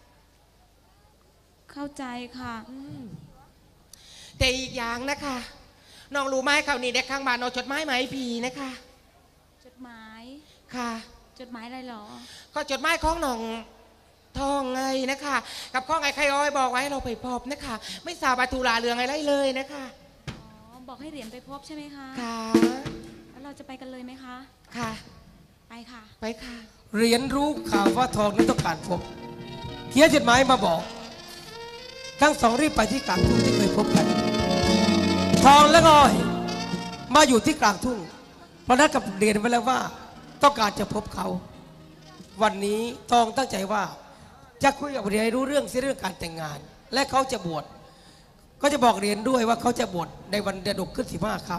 เข้าใจค่ะแต่อีกอย่างนะคะน้องรู้ไหมเขาวนี่เด็กข้างบ้านเอาจดหมายมาให้พี่นะคะจดหมายค่ะจดหมายอะไรหรอก็จดหมายของน้องทองไงนะคะ กับข้องไอ้ไข่อ้อยบอกไว้เราไปพบนะคะ ไม่ทราบว่าตุลาเรื่องอะไรเลยนะคะอ๋อ บอกให้เหรียญไปพบใช่ไหมคะค่ะแล้วเราจะไปกันเลยไหมคะค่ะไปค่ะไปค่ะเรียนรู้ข่าวว่าทองนั้นต้องการพบเขียนจดหมายมาบอก ทั้งสองรีบไปที่กลางทุ่งที่เคยพบกัน ทองและอ้อยมาอยู่ที่กลางทุ่งเพราะนัดกับเรียนไว้แล้วว่าต้องการจะพบเขา วันนี้ทองตั้งใจว่าจะคุยกับเรียนให้รู้เรื่องเรื่องการแต่งงาน และเขาจะบวชก็จะบอกเรียนด้วยว่าเขาจะบวชในวันเดือนหกขึ้นสิบห้าครับ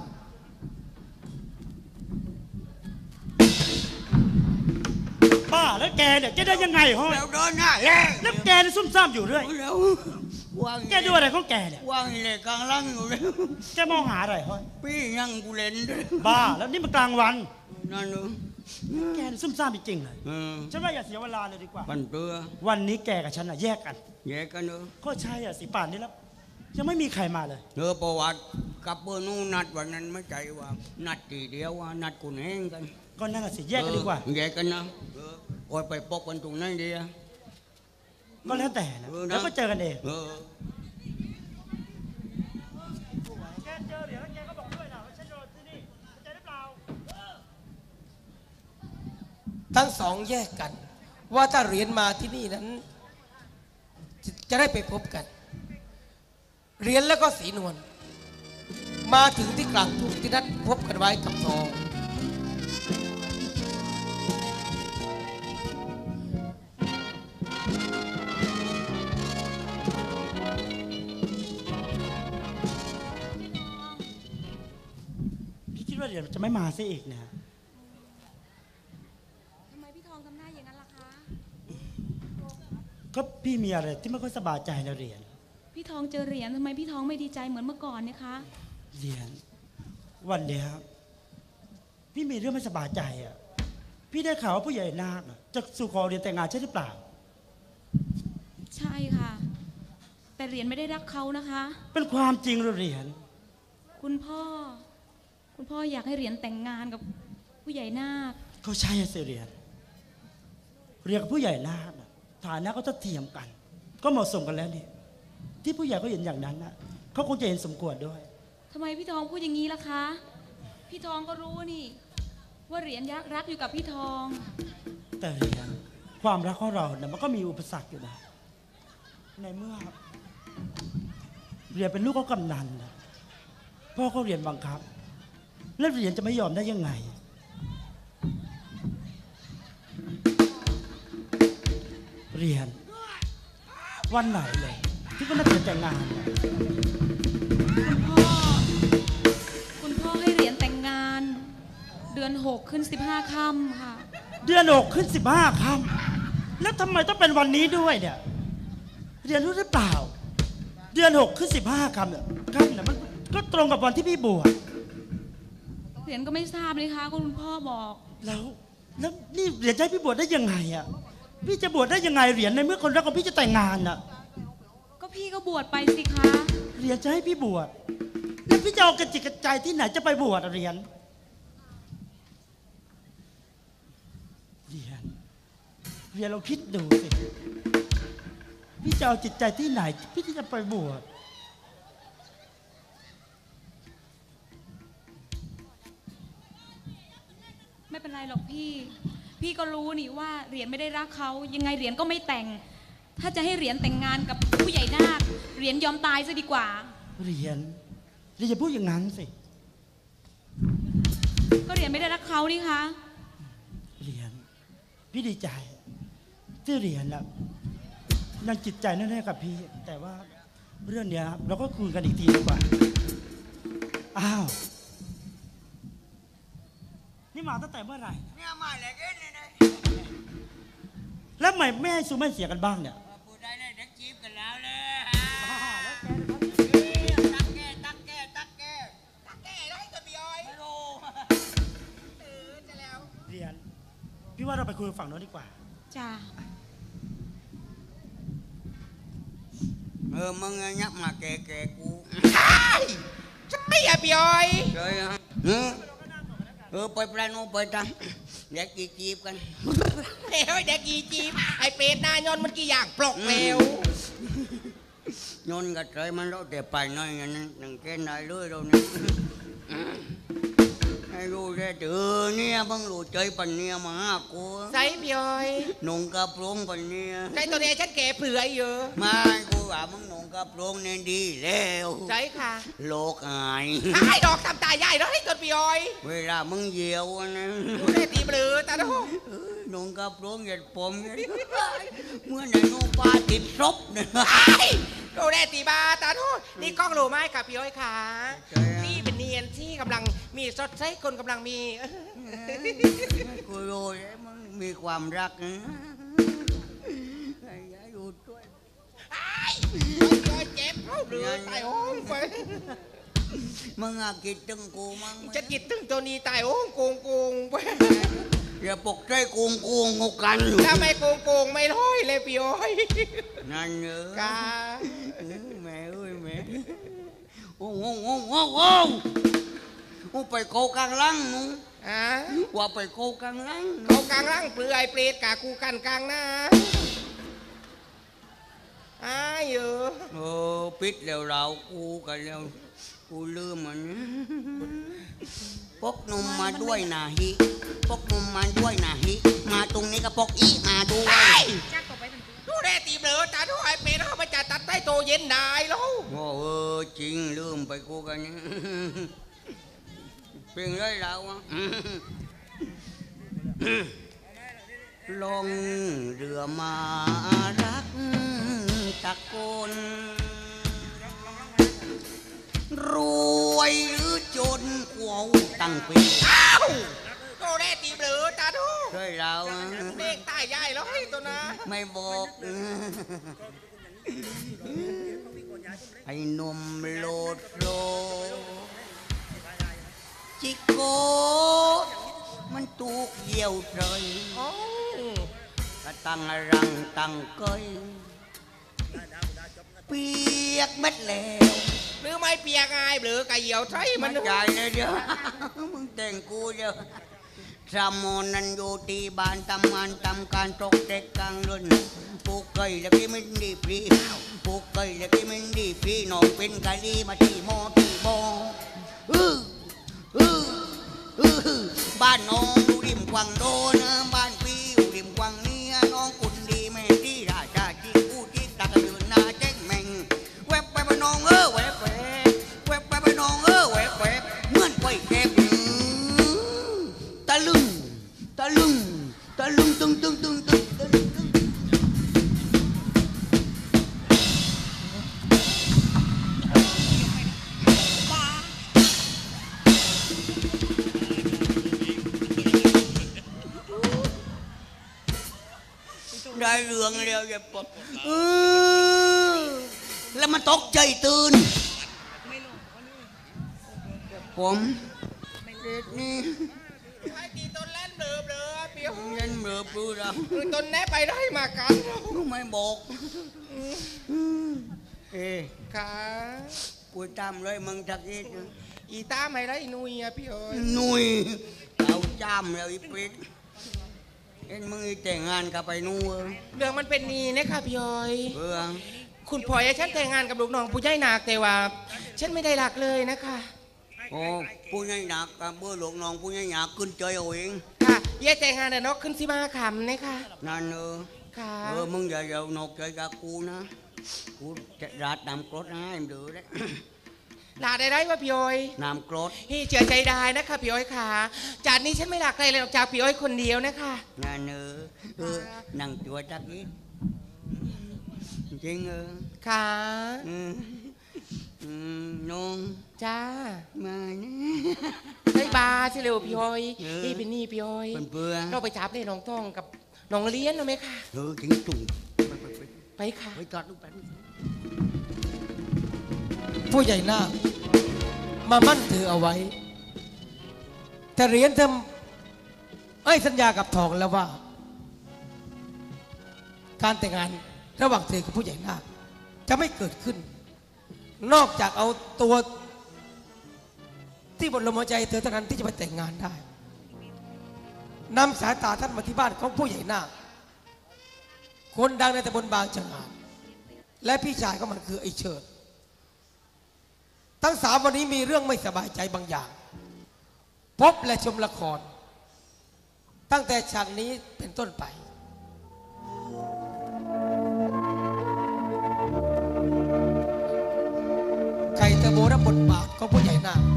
ป้าแล้วแกเนี่ยจะได้ยังไงห้อยแล้วเดินหน้าแล้วแล้วแกเนี่ยซุ่มซ่ามอยู่เรื่อยแล้ววางแกดูอะไรของแกเนี่ยวางเลยกลางล่างอยู่แล้วแกมองหาอะไรห้อยพี่ยังกูเล่นด้วยบ้าแล้วนี่มันกลางวันนั่นเนอะแกเนี่ยซุ่มซ่ามจริงๆเลยเออฉันว่าอย่าเสียเวลาเลยดีกว่าปันเตือวันนี้แกกับฉันอะแยกกันแยกกันเนอะก็ใช่อะสิป่านนี้แล้วยังไม่มีใครมาเลยเนอะประวัติกับเบอร์นู่นนัดวันนั้นไม่ใจว่า นัดทีเดียวว่านัดกูแห้งกันก็นั่นน่ะสิแยกกันดีกว่าเออแยกกันนะเออโอ้ยไปปกกันตรงนั้นดีอะก็แล้วแต่นะเออนะแล้วก็เจอกันเองเออแกเจอเหรียญแล้วแกก็บอกด้วยนะว่าฉันโดนที่นี่เข้าใจหรือเปล่าทั้งสองแยกกัน ว่าถ้าเหรียญมาที่นี่นั้น จะจะได้ไปพบกันเหรียญแล้วก็สีนวลมาถึงที่กลางทุ่งที่นัดพบกันไว้กับทองพี่คิดว่าเหรียญจะไม่มาซะอีกนะทำไมพี่ทองทำหน้าอย่างนั้นล่ะคะก็พี่มีอะไรที่ไม่ค่อยสบายใจนะเหรียญพี่ทองเจอเหรียญทำไมพี่ทองไม่ดีใจเหมือนเมื่อก่อนเนี่ยคะเหรียญวันเนี้ยพี่มีเรื่องไม่สบายใจอ่ะพี่ได้ข่าวว่าผู้ใหญ่นาคน่ะจะสู่ขอเหรียญแต่งงานใช่หรือเปล่าใช่ค่ะ แต่เหรียญไม่ได้รักเขานะคะเป็นความจริงหรือเหรียญคุณพ่อ คุณพ่ออยากให้เหรียญแต่งงานกับผู้ใหญ่นาคเขาใช่อะสิเหรียญเหรียญกับผู้ใหญ่นาคน่ะฐานะก็จะเทียมกัน ก็เหมาะสมกันแล้วนี่ที่ผู้ใหญ่เขาเห็นอย่างนั้นน่ะเขาคงจะเห็นสมควรด้วยทำไมพี่ทองพูดอย่างนี้ล่ะคะ พี่ทองก็รู้นี่ ว่าเหรียญยักษ์รักอยู่กับพี่ทองแต่เหรียญความรักของเราเนี่ยมันก็มีอุปสรรคอยู่นะในเมื่อเหรียญเป็นลูกของกำนันนะพ่อเขาเหรียญบังคับ แล้วเหรียญจะไม่ยอมได้ยังไงเหรียญวันไหนเลยที่ก็น่าจะแต่งงานเนี่ยคุณพ่อ คุณพ่อให้เหรียญแต่งงาน เดือนหกขึ้นสิบห้าค่ำค่ะเดือนหกขึ้นสิบห้าค่ำแล้วทำไมต้องเป็นวันนี้ด้วยเนี่ยเหรียญรู้หรือเปล่า เดือนหกขึ้นสิบห้าค่ำเนี่ยค่ำเนี่ยมันก็ตรงกับวันที่พี่บวชเหรียญก็ไม่ทราบเลยค่ะคุณพ่อบอกแล้วแล้วนี่เหรียญจะให้พี่บวชได้ยังไงอ่ะพี่จะบวชได้ยังไงเหรียญในเมื่อคนรักของพี่จะแต่งงานอ่ะพี่ก็บวชไปสิคะเรียนจะให้พี่บวชแล้วพี่จะเอากระจิกกระใจที่ไหนจะไปบวชอะเรียนเรียนเรียนเราคิดดูสิพี่จะเอาจิตใจที่ไหนพี่ที่จะไปบวชไม่เป็นไรหรอกพี่ พี่ก็รู้นี่ว่าเหรียญไม่ได้รักเขายังไงเหรียญก็ไม่แต่ง ถ้าจะให้เหรียญแต่งงานกับผู้ใหญ่นาคเหรียญยอมตายซะดีกว่าเรียนเรียนจะพูดอย่างนั้นสิก็เหรียญไม่ได้รักเขานี่คะเรียนพี่ดีใจที่เรียนแล้วยังจิตใจแน่ๆกับพี่แต่ว่าเรื่องเนี้ยเราก็คุยกันอีกทีดีกว่าอ้าวนี่มาตั้งแต่เมื่อไหร่เนี่ยมาแหลกเอ็นเลยนะแล้วทำไมไม่ให้ซูไม่เสียกันบ้างเนี่ยพูดได้เลยเด็กจีบกันแล้วเลยตักแก่ตักแก่ตักแก่ตักแก่แล้วให้กับพี่อ้อยไม่รู้เออจะแล้วเรียนพี่ว่าเราไปคุยฝั่งโน้นดีกว่าจ้าเออมึงยักมาแก่แก่กูใช่อะพี่อ้อยใช่ฮะเออไปปลาโนไปตังเด็กกีจีบกันเฮ้ยเด็กกีจีบไอเป็ดหน้ายนมันกี่อย่างปลอกแมวยนกับใจมันเราแต่ไปหน่อยงั้นหนึ่งแค่ไหนเลยเราเนี่ยให้รู้ได้เจอเนี่ยบังรู้ใจปันเนี่ยมาหากูใช่พี่อ้อยหนุ่งกระโปรงปันเนี่ยใช่ตัวเนี้ยฉันแก่เผื่อเยอะไม่กูว่ามึงหนุ่งกระโปรงเนี่ยดีแล้วใช่ค่ะโลกอายให้ดอกทำตาใหญ่แล้วให้ตัวพี่อ้อยเวลามึงเยี่ยวนะกูได้ตีเปลือตาดูหนุ่งกระโปรงเหยียดผมเมื่อไหนนุ่งปลาติดซบเนี่ยกูได้ตีบาตาดูนี่กล้องรู้ไหมค่ะพี่อ้อยค่ะนี่เป็นเนียนที่กำลังมีสดใสคนกำลังมีกูรู้มึงมีความรักนะไอ้ยายดูด้วยไอ้เจ็บเขาเรือตายโอ้งไปมึงอะคิดถึงกูมั้งจะคิดถึงตัวนี้ตายโอ้งโกงโกงไปอย่าปกใจโกงโกงงกันถ้าไม่โกงโกงไม่ร้อยเลยพี่อ้อยนั่นเนอะกาแม่เอ้ยแม่โอ้โหโอ้โหโอ้โหไปโกกลางลังนู้อ่ะว่าไปโกกลางลังโกกลางลังเปลือยเปรตกากูกันกลางหน้าอ้ายเออเออปิดแล้วเรากูกันแล้วกูลืมมันพกนมมาด้วยนะฮิพกนมมาด้วยนะฮิมาตรงนี้ก็พกอีมาด้วยดูแลตีเบลอตาดูไอเป็ดเขาไปจัดตัดใต้โตเย็นได้แล้วโอ้เออจริงลืมไปกูกันเนี่ยเป็นไรเราอ่ะลงเรือมารักตะโกนรวยหรือจนกวาวตั้งปีอ้าวโตได้ตีเบลอตาดูใช่เราเด็กตายใหญ่แล้วให้ตัวนะไม่บอกไอ้นมโลดโลจิโก้มันตูกเยี่ยวเลยกระตังรังตังก้อยเปียกเม็ดแล้วหรือไม่เปียกไงเบลอกะเหี่ยวใช่มันใหญ่เลยเดี๋ยวมึงแต่งกูเดี๋ยวสามโมนันอยู่ที่บ้านทำงานทำการตกเด็กกลางรุ่นปลูกไก่แล้วก็มันดีฟรีปลูกไก่แล้วก็มันดีฟรีน้องเป็นกะลีมาที่โมที่โมอื้ออื้ออื้อบ้านน้องอยู่ริมกวางโดนบ้านพี่อยู่ริมกวางนี้น้องคุณดีแม่ที่ราชาจีกูที่ตะกะยืนนาแจ้งแมงแวบไปบ้านน้องเออแวบแวบแวบไปบ้านน้องเออแวบแวบเหมือนไก่แคบตะลึงตะลึงตะลึงตึงตึงตึงตึงตึงได้เรื่องแล้วอย่าปดแล้วมันตกใจตื่นผมเด็กนี่ไอ้ตีต้นเล่นเบลอเบลอเปียวเล่นเบลอเบลอเราต้นแน่ไปได้มากันกูไม่บอกเอ้ยค่ะกูตามเลยมึงจักอีกอีตามให้แล้วอีนุยอะพี่เอ๋ยหนุ่ยเอาจามแล้วอีปิดเอ็นมึงอีแต่งงานกับไปนู่นเรื่องมันเป็นนี้นะคะพี่เอ๋ยเพื่อคุณพลอยให้ฉันแต่งงานกับลูกน้องผู้ใหญ่หนักแต่ว่า ฉันไม่ได้รักเลยนะคะโอ้ผู้ใหญ่หนักกับเบอร์หลวงน้องผู้ใหญ่หนักขึ้นใจเอาเองค่ะแย่แต่งงานแต่นกขึ้นสิมาขำนะคะนั่นเออค่ะเออมึงอย่าเอานกใจกับกูนะกูจะราดน้ำกรดให้มึงดูได้ลาได้ไรวะพี่เอ๋ยน้ำกรดพี่เชื่อใจได้นะคะพี่เอ๋ยค่ะจากนี้ฉันไม่รักใครเลยหรอกจากพี่เอ๋ยคนเดียวนะคะนั่นเออเออนั่งตัวจักอีกจริงเออค่ะอืมอืมน้องจ้ามาเนี่ยได้บาใช่เร็วพี่เอ๋ยเออนี่เป็นนี่พี่เอ๋ยเพื่อนเราไปจับได้น้องต้องกับน้องเลี้ยนเอาไหมคะๆเออถึงตุ่มไปไปไปไปค่ะไปจอดลูกไปผู้ใหญ่นาคมามั่นถือเอาไว้ แต่เหรียญเธอให้สัญญากับทองแล้วว่า การแต่งงานระหว่างเธอกับผู้ใหญ่นาคจะไม่เกิดขึ้น นอกจากเอาตัวที่บนลมหายใจเธอเท่านั้นที่จะไปแต่งงานได้นำสายตาท่านมาที่บ้านของผู้ใหญ่นาคคนดังในตำบลบางฉงานและพี่ชายของมันคือไอ้เชิดทั้งสามวันนี้มีเรื่องไม่สบายใจบางอย่าง พบและชมละคร ตั้งแต่ฉากนี้เป็นต้นไปไก่เตอร์โบรับบทบาทของผู้ใหญ่นาค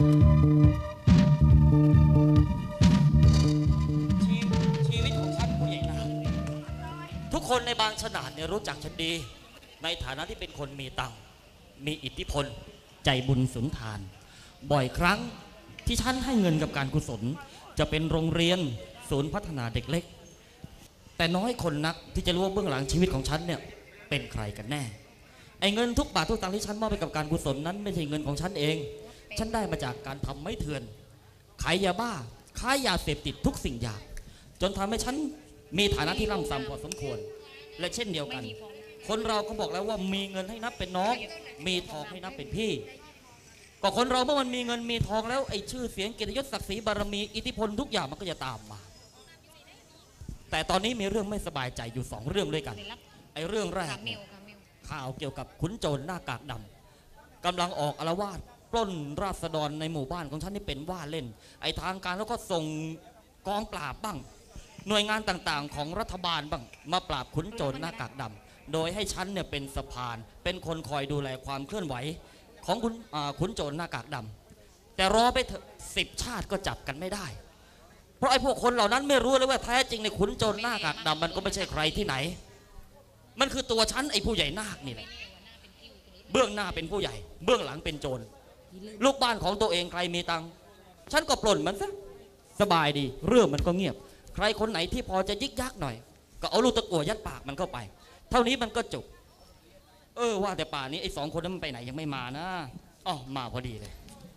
ชีชีวิตของฉันผู้ใหญ่นาคทุกคนในบางฉนานเนี่ยรู้จักฉันดี ในฐานะที่เป็นคนมีตังค์มีอิทธิพลใจบุญสุนทาน บ่อยครั้งที่ฉันให้เงินกับการกุศลจะเป็นโรงเรียนศูนย์พัฒนาเด็กเล็ก แต่น้อยคนนักที่จะรู้ว่าเบื้องหลังชีวิตของฉันเนี่ยเป็นใครกันแน่ไอ้เงินทุกบาททุกตังค์ที่ฉันมอบไปกับการกุศลนั้นไม่ใช่เงินของฉันเองฉันได้มาจากการทำไม้เถื่อนขายยาบ้าค้ายาเสพติดทุกสิ่งอย่างจนทำให้ฉันมีฐานะที่ร่ำซ้ำพอสมควรและเช่นเดียวกันคนเราก็บอกแล้วว่ามีเงินให้นับเป็นน้องมีทองให้นับเป็นพี่ก็คนเราเมื่อมันมีเงินมีทองแล้วไอ้ชื่อเสียงเกียรติยศศักดิ์ศรีบารมีอิทธิพลทุกอย่างมันก็จะตามมาแต่ตอนนี้มีเรื่องไม่สบายใจอยู่สองเรื่องด้วยกันไอ้เรื่องแรกเนี่ยข่าวเกี่ยวกับขุนโจรหน้ากากดำกำลังออกอาละวาดปล้นราษฎรในหมู่บ้านของฉันนี่เป็นว่าเล่นไอ้ทางการแล้วก็ส่งกองปราบบ้างหน่วยงานต่างๆของรัฐบาลบ้างมาปราบขุนโจรหน้ากากดำโดยให้ฉันเนี่ยเป็นสะพานเป็นคนคอยดูแลความเคลื่อนไหวของขุนขุนโจรหน้ากากดำแต่รอไปเถอะสิบชาติก็จับกันไม่ได้เพราะไอ้พวกคนเหล่านั้นไม่รู้เลยว่าแท้จริงในขุนโจรหน้ากากดำมันก็ไม่ใช่ใครที่ไหนมันคือตัวฉันไอ้ผู้ใหญ่นาคนี่แหละเบื้องหน้าเป็นผู้ใหญ่เบื้องหลังเป็นโจรลูกบ้านของตัวเองใครมีตังค์ฉันก็ปล้นมันซะสบายดีเรื่องมันก็เงียบใครคนไหนที่พอจะยิกยักหน่อยก็เอาลูกตะกั่วยัดปากมันเข้าไปเท่านี้มันก็จบเออว่าแต่ป่านี้ไอ้สองคนนั้นมันไปไหนยังไม่มานะอ๋อมาพอดีเลย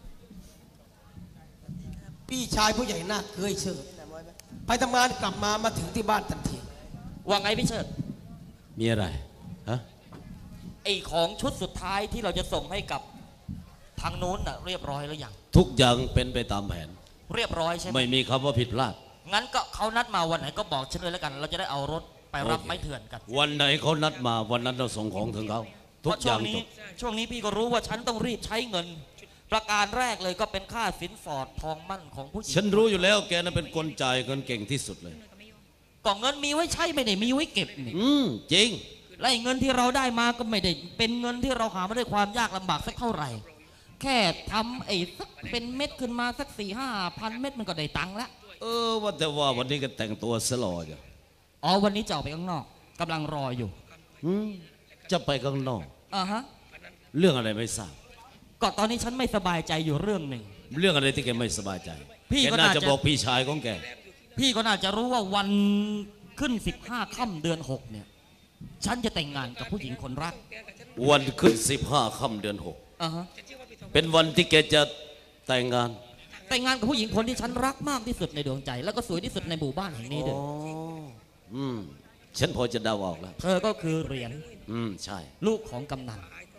พี่ชายผู้ใหญ่นาคเคยเชิญไปทำงานกลับมามาถึงที่บ้านทันทีว่าไงพี่เชิดมีอะไรฮะไอ้ของชุดสุดท้ายที่เราจะส่งให้กับทางโน้นน่ะเรียบร้อยแล้วยังทุกอย่างเป็นไปตามแผนเรียบร้อยใช่ไหมไม่มีคำว่าผิดพลาดงั้นก็เขานัดมาวันไหนก็บอกฉันเลยแล้วกัน เราจะได้เอารถไปรับโอเคไม้เถื่อนกันวันไหนเขานัดมาวันนั้นเราส่งของถึงเขาเพทุกราะอช่วย่าง งนี้จบช่วงนี้พี่ก็รู้ว่าฉันต้องรีบใช้เงิน ประการแรกเลยก็เป็นค่าสินสอดทองมั่นของผู้หญิงฉันรู้อยู่แล้วแกน่ะเป็นคนจ่ายเงินเก่งที่สุดเลยก็เงินมีไว้ใช้ไม่ได้มีไว้เก็บนี่อืมจริงและไอ้เงินที่เราได้มาก็ไม่ได้เป็นเงินที่เราหามาด้วยความยากลำบากสักเท่าไหร่ แค่ทำไอ้สักเป็นเม็ดขึ้นมาสักสี่ห้าพันเม็ดมันก็ได้ตังค์แล้วเออว่าแต่ว่าวันนี้ก็แต่งตัวสลอจ้ะอ๋อวันนี้จะออกไปข้างนอกกำลังรออยู่อืมจะไปข้างนอกอ่าฮะเรื่องอะไรไม่ทราบก็ตอนนี้ฉันไม่สบายใจอยู่เรื่องหนึ่งเรื่องอะไรที่แกไม่สบายใจพี่แกก็น่าน่าจะจะบอกพี่ชายของแกพี่ก็น่าจะรู้ว่าวันขึ้นสิบห้าค่ำเดือนหกเนี่ยฉันจะแต่งงานกับผู้หญิงคนรักวันขึ้นสิบห้าค่ำเดือนหกอ่าฮะเป็นวันที่แกจะแต่งงานแต่งงานกับผู้หญิงคนที่ฉันรักมากที่สุดในดวงใจ แล้วก็สวยที่สุดในหมู่บ้านแห่งนี้ด้วยอ๋ออืมฉันพอจะเดาออกแล้วเธอก็คือเหรียญอืมใช่ลูกของกำนัน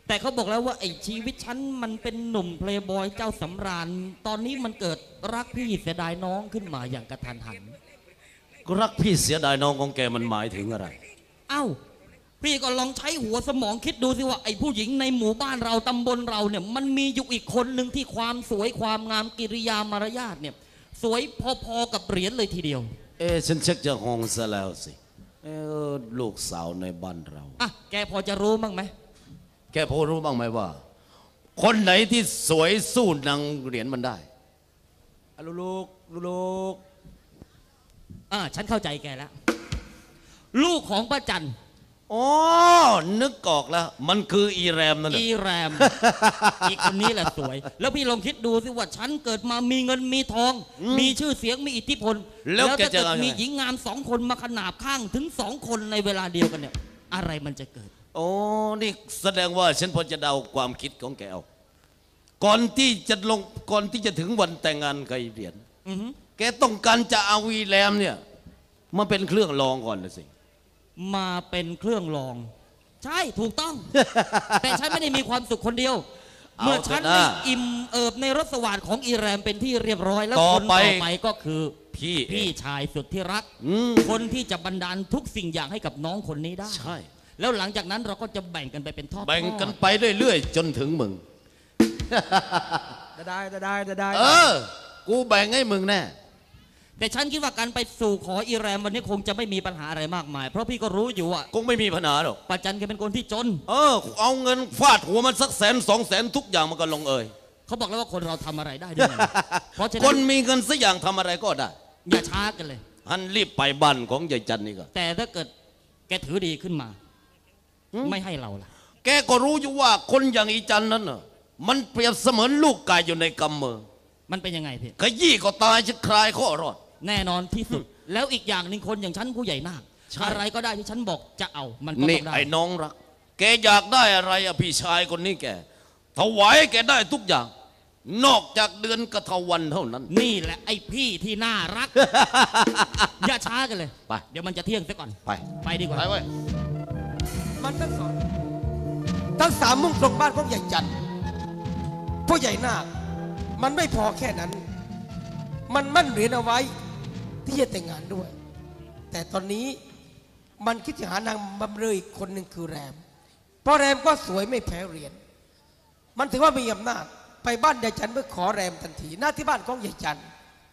แต่เขาบอกแล้วว่าไอ้ชีวิตฉันมันเป็นหนุ่มเพลย์บอยเจ้าสำราญตอนนี้มันเกิดรักพี่เสียดายน้องขึ้นมาอย่างกระทันหันรักพี่เสียดายน้องของแกมันหมายถึงอะไรเอ้าพี่ก็ลองใช้หัวสมองคิดดูสิว่าไอ้ผู้หญิงในหมู่บ้านเราตำบลเราเนี่ยมันมีอยู่อีกคนหนึ่งที่ความสวยความงามกิริยามารยาทเนี่ยสวยพอๆกับเหรียญเลยทีเดียวเอ๊ะฉันเช็คจะหงซะแล้วสิเออลูกสาวในบ้านเราอ่ะแกพอจะรู้บ้างไหมแกพอรู้บ้างไหมว่า คนไหนที่สวยสู้นางเหรียญมันได้อะลูกลูกลูกอ่าฉันเข้าใจแกแล้วลูกของป้าจันอ๋อนึกออกแล้วมันคืออีแรมนั่นแหละอีแรม อีกคนนี้แหละสวย แล้วพี่ลองคิดดูสิว่าฉันเกิดมามีเงินมีทอง มีชื่อเสียงมีอิทธิพลแล้วแกถ้าจะเกิดมีหญิงงามสองคนมาขนาบข้างถึงสองคนในเวลาเดียวกันเนี่ยอะไรมันจะเกิดโอ้นี่แสดงว่าฉันพอจะเดาความคิดของแกเอาก่อนที่จะลงก่อนที่จะถึงวันแต่งงานกับอีเหรียญอือหือแกต้องการจะเอาอีแรมเนี่ยมาเป็นเครื่องรองก่อนนะสิมาเป็นเครื่องรอง ใช่ถูกต้อง แต่ฉันไม่ได้มีความสุขคนเดียวเอาเมื่อฉันเถอะนะได้อิ่มเอิบในรสสวัสดิ์ของอีแรมเป็นที่เรียบร้อยแล้วต่อคนไปต่อไปก็คือพี่พี่ชายสุดที่รักอืมคนที่จะบันดาลทุกสิ่งอย่างให้กับน้องคนนี้ได้ใช่แล้วหลังจากนั้นเราก็จะแบ่งกันไปเป็นทอดๆแบ่งกันไปเรื่อยๆจนถึงมึงจะได้จะได้จะได้เออ กูแบ่งให้มึงแน่แต่ฉันคิดว่าการไปสู่ขออีแรมวันนี้คงจะไม่มีปัญหาอะไรมากมาย เพราะพี่ก็รู้อยู่ว่าคงไม่มีปัญหาหรอกป้าจันแกเป็นคนที่จนเออ เอาเงินฟาดหัวมันสักแสนสองแสนทุกอย่างมันก็ลงเอยเขาบอกแล้วว่าคนเราทำอะไรได้ด้วยเงิน เพราะฉะคนั้น นมีเงินสักอย่างทำอะไรก็ได้อย่าช้ากันเลยอันรีบไปบ้านของยายจันนี่ก็แต่ถ้าเกิดแกถือดีขึ้นมา ไม่ให้เราล่ะแกก็รู้อยู่ว่าคนอย่างอีจันนั้นน่ะมันเปรียบเสมือนลูกไก่อยู่ในกำมือมันเป็นยังไงพี่ขยี้ก็ตายจะคลายข้อรอดแน่นอนที่สุด แล้วอีกอย่างหนึ่งคนอย่างฉันผู้ใหญ่นาคใช่อะไรก็ได้ที่ฉันบอกจะเอามันก็นี่ต้องได้ไอ้น้องรัก แกอยากได้อะไรอะพี่ชายคนนี้แกถวายให้แกได้ทุกอย่าง นอกจากเดือนกฐวันเท่านั้นนี่แหละไอ้พี่ที่น่ารัก อย่าช้ากันเลยไปเดี๋ยวมันจะเที่ยงซะก่อนไปไปดีกว่าไปเว้ยมันทั้งสองทั้งสามมุ่งตรงบ้านของใหญ่จันทร์ผู้ใหญ่นาคมันไม่พอแค่นั้น มันมั่นเหรียญเอาไว้ที่จะแต่งงานด้วย แต่ตอนนี้มันคิดจะหานางบำเรออีกคนหนึ่งคือแรม เพราะแรมก็สวยไม่แพ้เหรียญมันถือว่ามีอำนาจไปบ้านใหญ่จันทร์เพื่อขอแรมทันทีหน้าที่บ้านของใหญ่จันทร์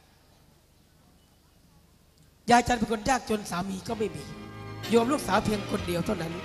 ยายจันทร์เป็นคนยากจนสามีก็ไม่มีโยมลูกสาวเพียงคนเดียวเท่านั้น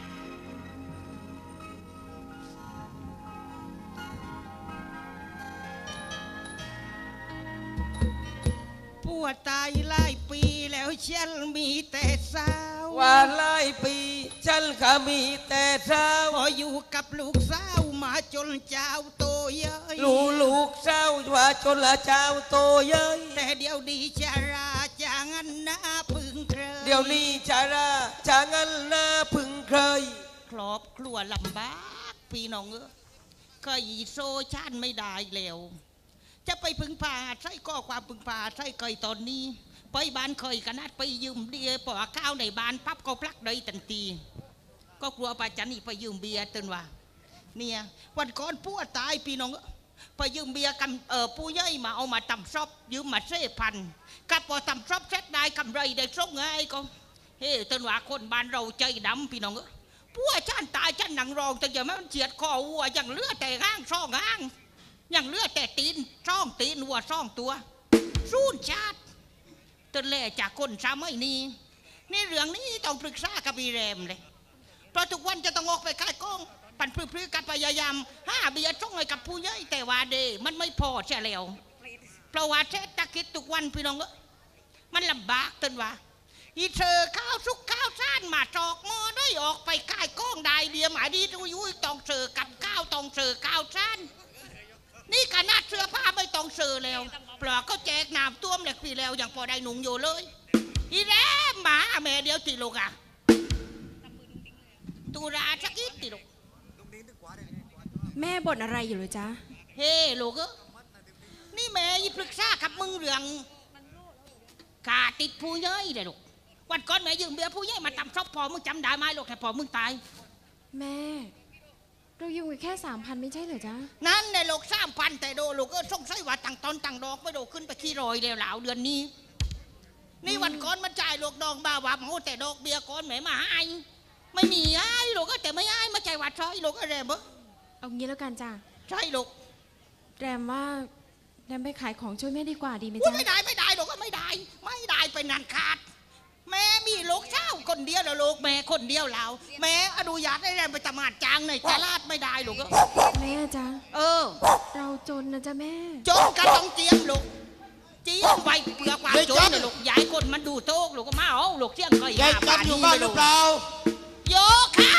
ปวดตายหลายปีแล้วฉันมีแต่สาวว่าหลายปีฉันก็มีแต่เช้าพออยู่กับลูกสาวมาจนเจ้าโตเย้ยลูลูกเช้าว่าจนละเจ้าโตเย้ยแต่เดี๋ยวดีจะราจางันนาพึ่งเคยเดี๋ยวนี้ชาราจางันหน้าพึ่งเคยครอบครัวลำบากพี่น้องเอ้ยเคยโซชันไม่ได้แล้วจะไปพึ่งพาใช่ก็ความพึ่งพาใช่เคยตอนนี้ไปบ้านเคยขนาดไปยืมเบียร์ปอข้าวในบ้านพับก็พลักเลยทันทีก็กลัวป้าจันนี่ไปยืมเบียร์ตื่นว่าเนี่ยวันก่อนปู่ตายพี่น้องไปยืมเบียร์กันเออปู่ย่อยมาเอามาตำซอบยืมมาเซ่พันกับพอตำซอบเซ็ตได้กำไรได้ส่งไงก็เฮ้ตื่นว่าคนบ้านเราใจดำพี่น้องปู่จันตายจันหนังรองแต่อย่าแม่มันเฉียดคอวัวอย่างเลือดแต่ห้างช่องห้างอย่างเลือดแต่ตีนช่องตีนวัวช่องตัวสู้ชาติต้นเล่จากคนสามัยนี้นี่เรื่องนี้ต้องปรึกษากับอีแรมเลยเพราะทุกวันจะต้องออกไปขายกล้องปั่นพลื้อๆกันพยายามห้าเบียร์ช่องให้กับผู้ใหญ่แต่ว่าเดมันไม่พอใช่แล้วเพราะว่าเศรษฐกิจทุกวันพี่น้องมันลำบากต้นว่าอีเธอข้าวสุกข้าวซ่านมาจอกมอได้ออกไปขายกล้องได้เดียหมายดีดูยุ้ยต้องเสือกับข้าวต้องเสือข้าวซ่านนี่ขนาดเสื้อผ้าไม่ต้องเสือแล้วปลอกก็แจกน้ำต้วมเหล็กพี่แล้วอย่างพอได้หนุ่งอยู่เลยอีแรมหมาแม่เดียวตีลูกอ่ะตูราสักนิดตีลูกแม่บ่นอะไรอยู่เลยจ๊ะเฮ้ลูกเอ้ยนี่แม่ยี่ปรึกษากับมึงเรื่องขาติดผู้เย้ยเลยลูกวันก่อนแม่ยืมเบียร์ผู้เย้ยมาตำซอบพอมึงจำได้ไหมลูกแต่พอมึงตายแม่เราอยู่กันแค่สามพันไม่ใช่เหรอจ๊ะนั่นในโลกสามพันแต่โดลูกก็ส่งใส่ว่าต่างตอนต่างดอกไม่โดขึ้นไปขี้รอยแล้วหลาวเดือนนี้นี่วันก่อนมาจ่ายลูกดองบ่าวว่าโหแต่ดอกเบียร์ก่อนแหมมาให้ไม่มีไอ้ลูกก็แต่ไม่ให้มาจ่ายวัดซอยลูกก็แรมบ่เอางี้แล้วกันจ้ะใช่ลูกแรมว่าแรมไปขายของช่วยแม่ดีกว่าดีไหมจ๊ะไม่ได้ไม่ได้ลูกก็ไม่ได้ไม่ได้ไปนันขาดแม่มีลูกเช่าคนเดียวแล้วลูกแม่คนเดียวแล้วแม่อนุญาตให้แรมไปตลาดจางในตลาดไม่ได้ลูกก็แม่จ๊ะเออเราจนนะจ๊ะแม่จนก็ต้องเจียมลูกเจียมไว้เปลือกความจนนะลูกยายคนมันดูโต๊ะลูกก็มาเอาลูกเที่ยงก็ยายกันอยู่บ้านหรือเปล่าโยค่ะ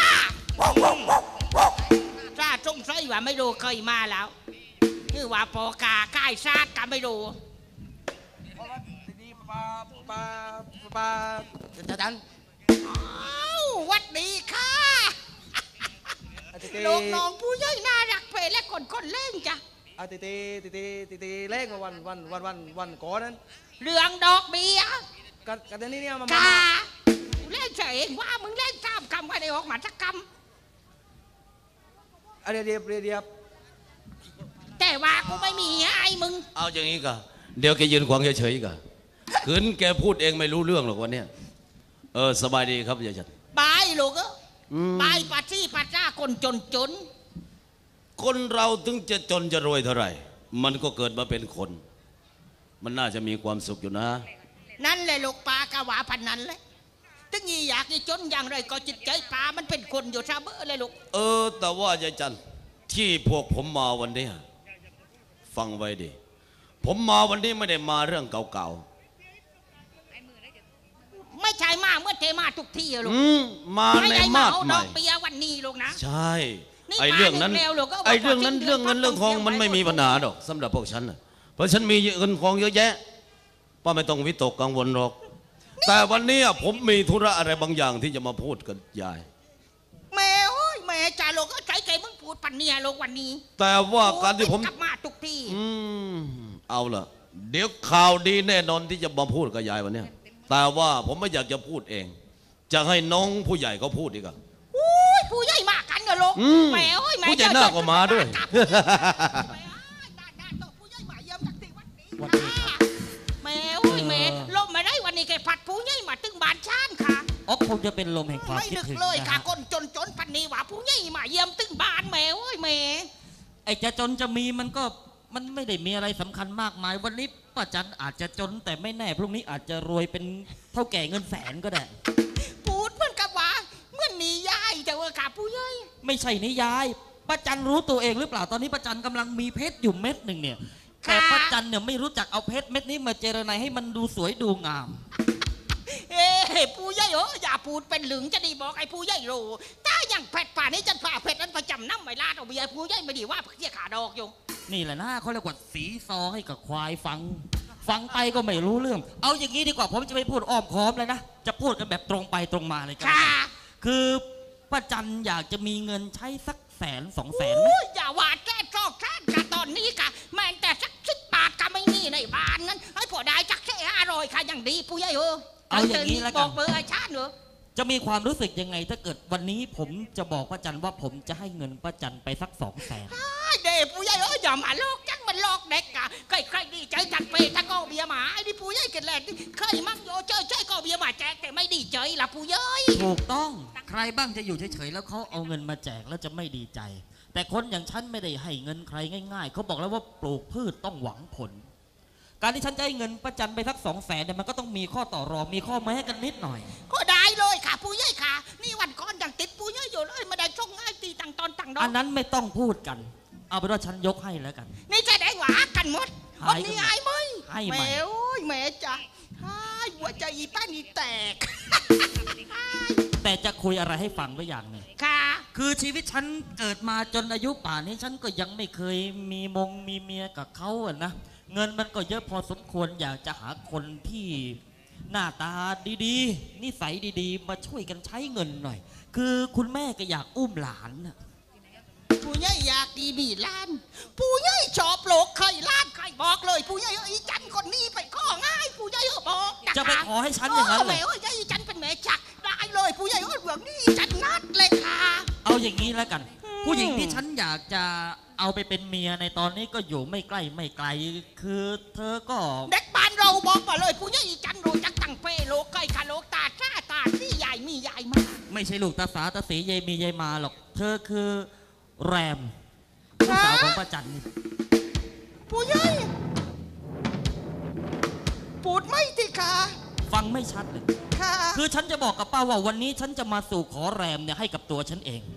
ถ้าจงใส่ว่าไม่รู้เคยมาแล้วคือว่าปอกาค่ายชาติก็ไม่รู้ปาปาปาจะดันวัดดีค่ะลูกน้องผู้ย่อยน่ารักเพลและคนคนเล่นจ้ะอาติตีติตีติตีเล่นมาวันวันวันวันวันก่อนนั้นเรื่องดอกเบี้ยกันกันนี่เนี่ยมากาเล่นเองว่ามึงเล่นสามคำก็ได้ออกมาสักคำอะไรเดียบเดียบแต่ว่ากูไม่มีไอ้มึงเอาอย่างนี้ก็เดี๋ยวแกยืนขวางเฉยๆก็ขืนแกพูดเองไม่รู้เรื่องหรอกวันนี้เออสบายดีครับยายจันบายลูกเออบายปัดซี่ปัดจ้าคนจนจนคนเราถึงจะจนจะรวยเท่าไหร่มันก็เกิดมาเป็นคนมันน่าจะมีความสุขอยู่นะนั่นแหละลูกปลากะหวาพันนั้นเลยถึงยี่อยากยี่จนอย่างไรก็จิตใจปลามันเป็นคนอยู่ซาเบอเลยลูกเออแต่ว่ายายจันที่พวกผมมาวันนี้ฟังไว้ดิผมมาวันนี้ไม่ได้มาเรื่องเก่าๆไม่ใช่มาเมื่อเทมาทุกที่ลูกมาในมาดใหม่เปียวันนี้ลูกนะใช่ไอ้เรื่องนั้นไอ้เรื่องนั้นเรื่องเงินเรื่องทองมันไม่มีปัญหาหรอกสำหรับพวกฉันนะเพราะฉันมีเงินทองเยอะแยะป้าไม่ต้องวิตกกังวลหรอกแต่วันนี้ผมมีธุระอะไรบางอย่างที่จะมาพูดกับยายแม่โอ้ยแม่จ่าลูกก็ใจใจมึงพูดปันเนี่ยลูกวันนี้แต่ว่าการที่ผมกลับมาทุกที่อืมเอาล่ะเดี๋ยวข่าวดีแน่นอนที่จะมาพูดกับยายวันนี้แต่ว่าผมไม่อยากจะพูดเองจะให้น้องผู้ใหญ่เขาพูดดีกว่าผู้ใหญ่มากันเหรอลูกแม่โอ้ยแม่ผู้ใหญ่หน้าก็มาด้วยแม่โอ้ยแม่ลมมาได้วันนี้แกผัดผู้ใหญ่มาตึงบานชานค่ะอ๋อคงจะเป็นลมแห่งความคิดถึงเลยค่ะคนจนจนพันนี้ว่าผู้ใหญ่มาเยี่ยมตึงบานแม่โอ้ยแม่ไอ้จะจนจะมีมันก็มันไม่ได้มีอะไรสำคัญมากมายวันนี้ป้าจันอาจจะจนแต่ไม่แน่พรุ่งนี้อาจจะรวยเป็นเท่าแก่เงินแสนก็ได้พูดเหมือนกับว่าเมื่อนิยายแต่ว่าขาผู้ย่อยไม่ใช่นิยายป้าจันรู้ตัวเองหรือเปล่าตอนนี้ป้าจันกำลังมีเพชรอยู่เม็ดหนึ่งเนี่ยแต่ป้าจันเนี่ยไม่รู้จักเอาเพชรเม็ดนี้มาเจรไนให้มันดูสวยดูงามเอ้ผู้ย่อยโอ้อย่าพูดเป็นหลึงจะดีบอกไอ้ผู้ย่อยรู้ถ้าอย่างเพชรป่านี้จันฝ่าเพชรนั้นประจำน้ำไม่ลาดเอาเบียร์ผู้ย่อยไม่ดีว่าเสียขาดอกอยู่นี่แหละนะเขาเรียกว่าสีซอให้กับควายฟังฟังไปก็ไม่รู้เรื่องเอาอย่างนี้ดีกว่าผมจะไม่พูดอ้อมค้อมเลยนะจะพูดกันแบบตรงไปตรงมาเลยกันคือป้าจันอยากจะมีเงินใช้สักแสนสองแสนไหมอย่าว่าแก้ชอกแค่กะตอนนี้กะแม้แต่สักสิบบาทก็ไม่มีในบ้านนั้นให้ผัวได้จักแค่ห้าร้อยค่ะอย่างดีผู้ใหญ่เออเอาอย่างนี้แล้วกันบอกเบอร์ไอ้ชาติเนอะจะมีความรู้สึกยังไงถ้าเกิดวันนี้ผมจะบอกป้าจันว่าผมจะให้เงินป้าจันไปสักสองแสนเด็กผู้ใหญ่เอออย่ามาลอกจังมันลอกเด็กอะใครใครดีใจจัดไปถ้าก็เบียร์มาไอ้นี่ผู้ใหญ่กันแหละใครมั่งโยเจ้ยเจ้ยก็เบียร์มาแจกแต่ไม่ดีใจละผู้ใหญ่ถูกต้องใครบ้างจะอยู่เฉยๆแล้วเขาเอาเงินมาแจกแล้วจะไม่ดีใจแต่คนอย่างฉันไม่ได้ให้เงินใครง่ายๆเขาบอกแล้วว่าปลูกพืชต้องหวังผลการที่ฉันจะให้เงินป้าจันไปสักสองแสนเนี่ยมันก็ต้องมีข้อต่อรองมีข้อแม้กันนิดหน่อยก็ได้เลยค่ะผู้ใหญ่ค่ะนี่วันก่อนอย่างติดผู้ใหญ่อยู่เลยไม่ได้ช่องง่ายตีต่างตอนต่างดอกอันนั้นไม่ต้องพูดกันเอาเป็นว่าฉันยกให้แล้วกันนี่จะได้หวากันหมดวันนี้ไอ้ไหมให้แม่โอ้ยแม่จ้ะให้หัวใจอีป้านี่แตกแต่จะคุยอะไรให้ฟังไว้อย่างหนึ่งค่ะคือชีวิตฉันเกิดมาจนอายุป่านนี้ฉันก็ยังไม่เคยมีมงมีเมียกับเขาอ่ะนะเงินมันก็เยอะพอสมควรอยากจะหาคนที่หน้าตาดีๆนิสัยดีๆมาช่วยกันใช้เงินหน่อยคือคุณแม่ก็อยากอุ้มหลานน่ะผู้ใหญ่อยากดีบีล้านผู้ใหญ่ชอบโลกใครล้านใครบอกเลยผู้ใหญ่อีจันคนนี้ไปข้อง่ายผู้ใหญ่บอกจะไปขอให้ฉันอย่างนั้นเลยแม่อีจันเป็นแม่จักได้เลยผู้ใหญ่เรื่องนี้จันนัดเลยค่ะเอาอย่างนี้แล้วกันผู้หญิงที่ฉันอยากจะเอาไปเป็นเมียในตอนนี้ก็อยู่ไม่ใกล้ไม่ไกล คือเธอก็เด็กบ้านเราบอกมาเลยผู้ใหญ่จันรู้จักตั้งเปโลกไก่คาโลกตาชาตาซี่ใหญ่มีใหญ่มากไม่ใช่ลูกตาสาตาสียายมียายมาหรอกเธอคือแรมลูกสาวของป้าจันนี่ผู้ใหญ่พูดไม่ติค่ะฟังไม่ชัดเลยค่ะคือฉันจะบอกกับป้าว่าวันนี้ฉันจะมาสู่ขอแรมเนี่ยให้กับตัวฉันเอง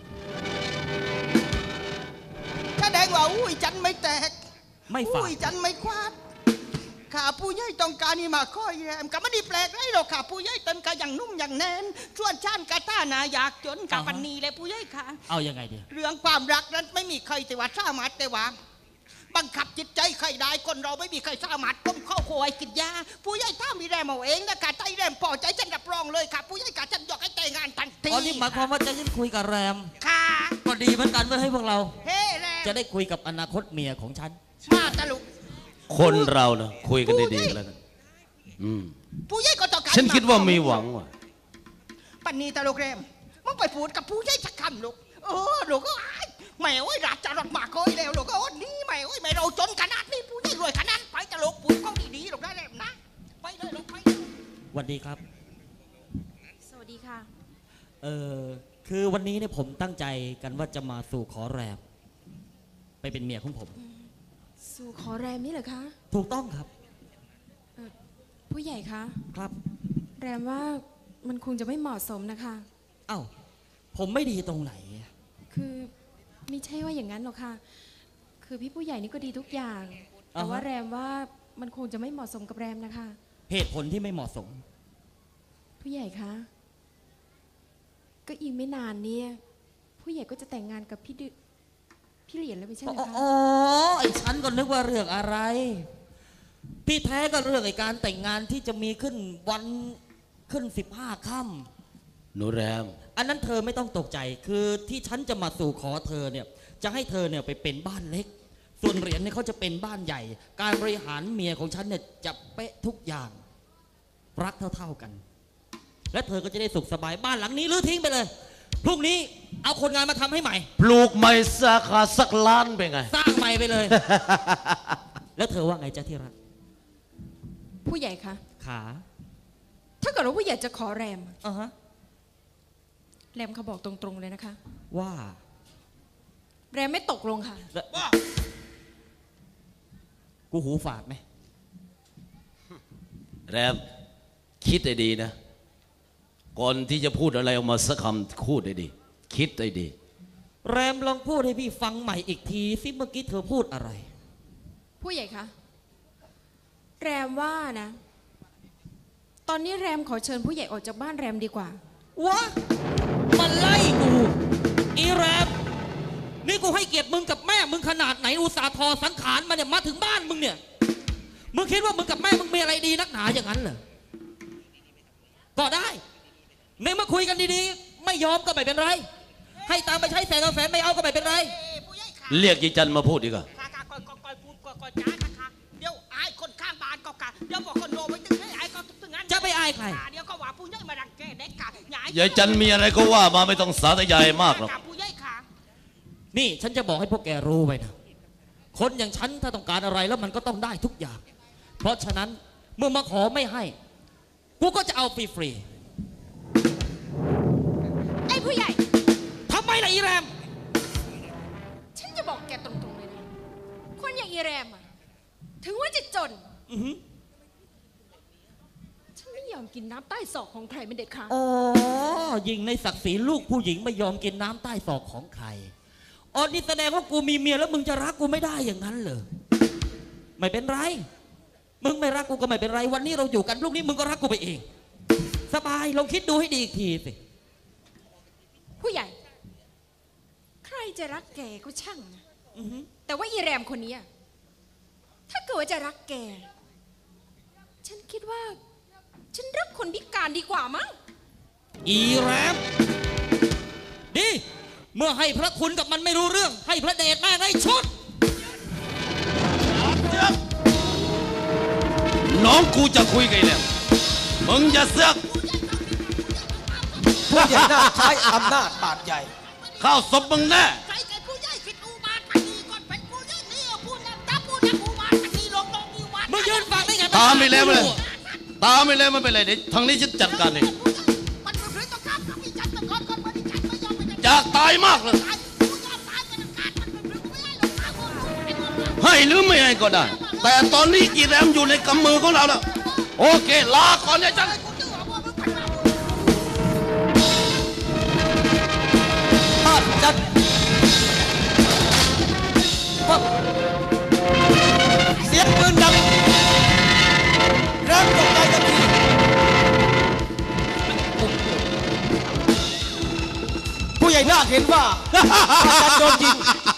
แสดงว่าอุ้ยจันไม่แตกไม่ฝังอุ้ยจันไม่ควาดข้าผู้ใหญ่ต้องการนี่มาค่อยแรมก็ไม่ได้แปลกไรหรอกค่ะผู้ใหญ่ต้นก็อย่างนุ่มอย่างแน่นชวนชานกาต้านาอยากจนกับวันนี้เลยผู้ใหญ่ค่ะเอายังไงดีเรื่องความรักนั้นไม่มีใครแต่ว่าสามารถแต่ว่าบังคับจิตใจใครได้คนเราไม่มีใครสามารถต้มข้าวโคยกินยาผู้ใหญ่ถ้ามีแรมเอาเองนะค่ะใจแรมพอใจฉันรับรองเลยค่ะผู้ใหญ่กะฉันยกให้แต่งงานทันทีอ๋อนี่หมายความว่าจะยิ่งคุยกับแรมค่ะก็ดีเหมือนกันเพื่อให้พวกเราเฮ้แรมจะได้คุยกับอนาคตเมียของฉันมาตลุกคนเราเนะคุยกันดีๆแล้วกันอืมผู้ใหญ่ก็ต้องการฉันคิดว่ามีหวังว่ะปันนี้ตลุกแรมมึงไปพูดกับผู้ใหญ่สักคำลูกเออลูกก็แม่โอ้ยราชรถมาเคยแล้วลูกก็นี่แม่โอ้ยแม่เราจนขนาดนี้ผู้ใหญ่รวยขนาดไปตลกพูดเขาดีๆลูกได้แล้วนะไปเลยลูกไปสวัสดีครับสวัสดีค่ะเออคือวันนี้เนี่ยผมตั้งใจกันว่าจะมาสู่ขอแรมไปเป็นเมียของผมสู่ขอแรมนี่เหรอคะถูกต้องครับผู้ใหญ่คะครับแรมว่ามันคงจะไม่เหมาะสมนะคะอ้าวผมไม่ดีตรงไหนคือไม่ใช่ว่าอย่างนั้นหรอกค่ะคือพี่ผู้ใหญ่นี่ก็ดีทุกอย่างแต่ว่าแรมว่ามันคงจะไม่เหมาะสมกับแรมนะคะเหตุผลที่ไม่เหมาะสมผู้ใหญ่คะก็อีกไม่นานเนี่ยผู้ใหญ่ก็จะแต่งงานกับพี่ดึพี่เหรียญแล้วไม่ใช่ไหมคะอ๋อไอ้ฉันก็นึกว่าเรื่องอะไรพี่แท้ก็เรื่องไอ้การแต่งงานที่จะมีขึ้นวันขึ้นสิบห้าค่ำหนูแรมอันนั้นเธอไม่ต้องตกใจคือที่ฉันจะมาสู่ขอเธอเนี่ยจะให้เธอเนี่ยไปเป็นบ้านเล็กส่วนเหรียญเนี่ยเขาจะเป็นบ้านใหญ่การบริหารเมียของฉันเนี่ยจะเป๊ะทุกอย่างรักเท่าๆกันและเธอก็จะได้สุขสบายบ้านหลังนี้ลื้อทิ้งไปเลยพรุ่งนี้เอาคนงานมาทำให้ใหม่ปลูกใหม่สาขาสักล้านเป็นไงสร้างใหม่ไปเลย แล้วเธอว่าไงจ๊ะที่รักผู้ใหญ่คะขาถ้าเกิดว่าผู้ใหญ่จะขอแรมอ่าฮะแรมเขาบอกตรงๆเลยนะคะว่าแรมไม่ตกลงค่ะกูหูฝาดไหมแรมคิดให้ดีนะก่อนที่จะพูดอะไรออกมาสักคำพูดให้ดีคิดให้ดีแรมลองพูดให้พี่ฟังใหม่อีกทีสิเมื่อกี้เธอพูดอะไรผู้ใหญ่คะแรมว่านะตอนนี้แรมขอเชิญผู้ใหญ่ออกจากบ้านแรมดีกว่าวะมันไล่กูอีแรมนี่กูให้เกียรติมึงกับแม่มึงขนาดไหนอุตส่าห์ทอสังขารมาเนี่ยมาถึงบ้านมึงเนี่ยมึงคิดว่ามึงกับแม่มึงมีอะไรดีนักหนาอย่างนั้นเหรอก็ได้ในเมื่อคุยกันดีๆไม่ยอมก็ไม่เป็นไรให้ตามไปใช้แสนเอาแสนไม่เอาก็ไม่เป็นไรเรียกยีจันมาพูดดีกว่าเดี๋ยวอายคนข้างบ้านก็กะเดี๋ยวบอกคนโดไปตึงให้อายก็ตึงงั้นจะไปอายใครเดี๋ยวก็ว่าผู้ใหญ่มาดังแกเด็กกะยายจันมีอะไรก็ว่ามาไม่ต้องสาธยายมากหรอกผู้ใหญ่ค่ะนี่ฉันจะบอกให้พวกแกรู้ไว้นะคนอย่างฉันถ้าต้องการอะไรแล้วมันก็ต้องได้ทุกอย่างเพราะฉะนั้นเมื่อมาขอไม่ให้กูก็จะเอาฟรีๆไอ้ผู้ใหญ่ทำไมล่ะอีแรมฉันจะบอกแกตรงๆเลยนะคนอย่างอีแรมอะถึงว่าจะจนฉันไม่ยอมกินน้ำใต้ศอกของใครเป็นเด็ดขาดอ๋อยิงในศักดิ์ศรีลูกผู้หญิงไม่ยอมกินน้ำใต้ศอกของใครอ๋อนี่แสดงว่ากูมีเมียแล้วมึงจะรักกูไม่ได้อย่างนั้นเหรอไม่เป็นไรมึงไม่รักกูก็ไม่เป็นไรวันนี้เราอยู่กันพรุ่งนี้มึงก็รักกูไปเองสบายลองคิดดูให้ดีอีกทีสิผู้ใหญ่ใครจะรักแกก็ช่างนะแต่ว่าอีแรมคนนี้ถ้าเกิดว่าจะรักแกฉันคิดว่าฉันรักคนพิการดีกว่ามั้งอีแรมดีเมื่อให้พระคุณกับมันไม่รู้เรื่องให้พระเดชแม่ให้ชุดน้องกูจะคุยกันแล้วมึงอย่าเสือกผู้ใหญ่น่าใช้อำนาจบาดใหญ่ข้าวศพมึงแน่ยืนฟังได้ไงตามไปแล้วเลยตามไปแล้วมันเป็นไรเดี๋ยวทางนี้ฉันจัดการเองจากตายมากเลยให้หรือไม่ให้ก็ได้ แต่ตอนนี้กีแรมอยู่ในกำมือของเราแล้วโอเคลาก่อนเนี่ยจันจัดปั๊บเสียงปืนดังเริ่มตกใจทันทีผู้ใหญ่นาคเห็นว่าอาจารย์โดนยิง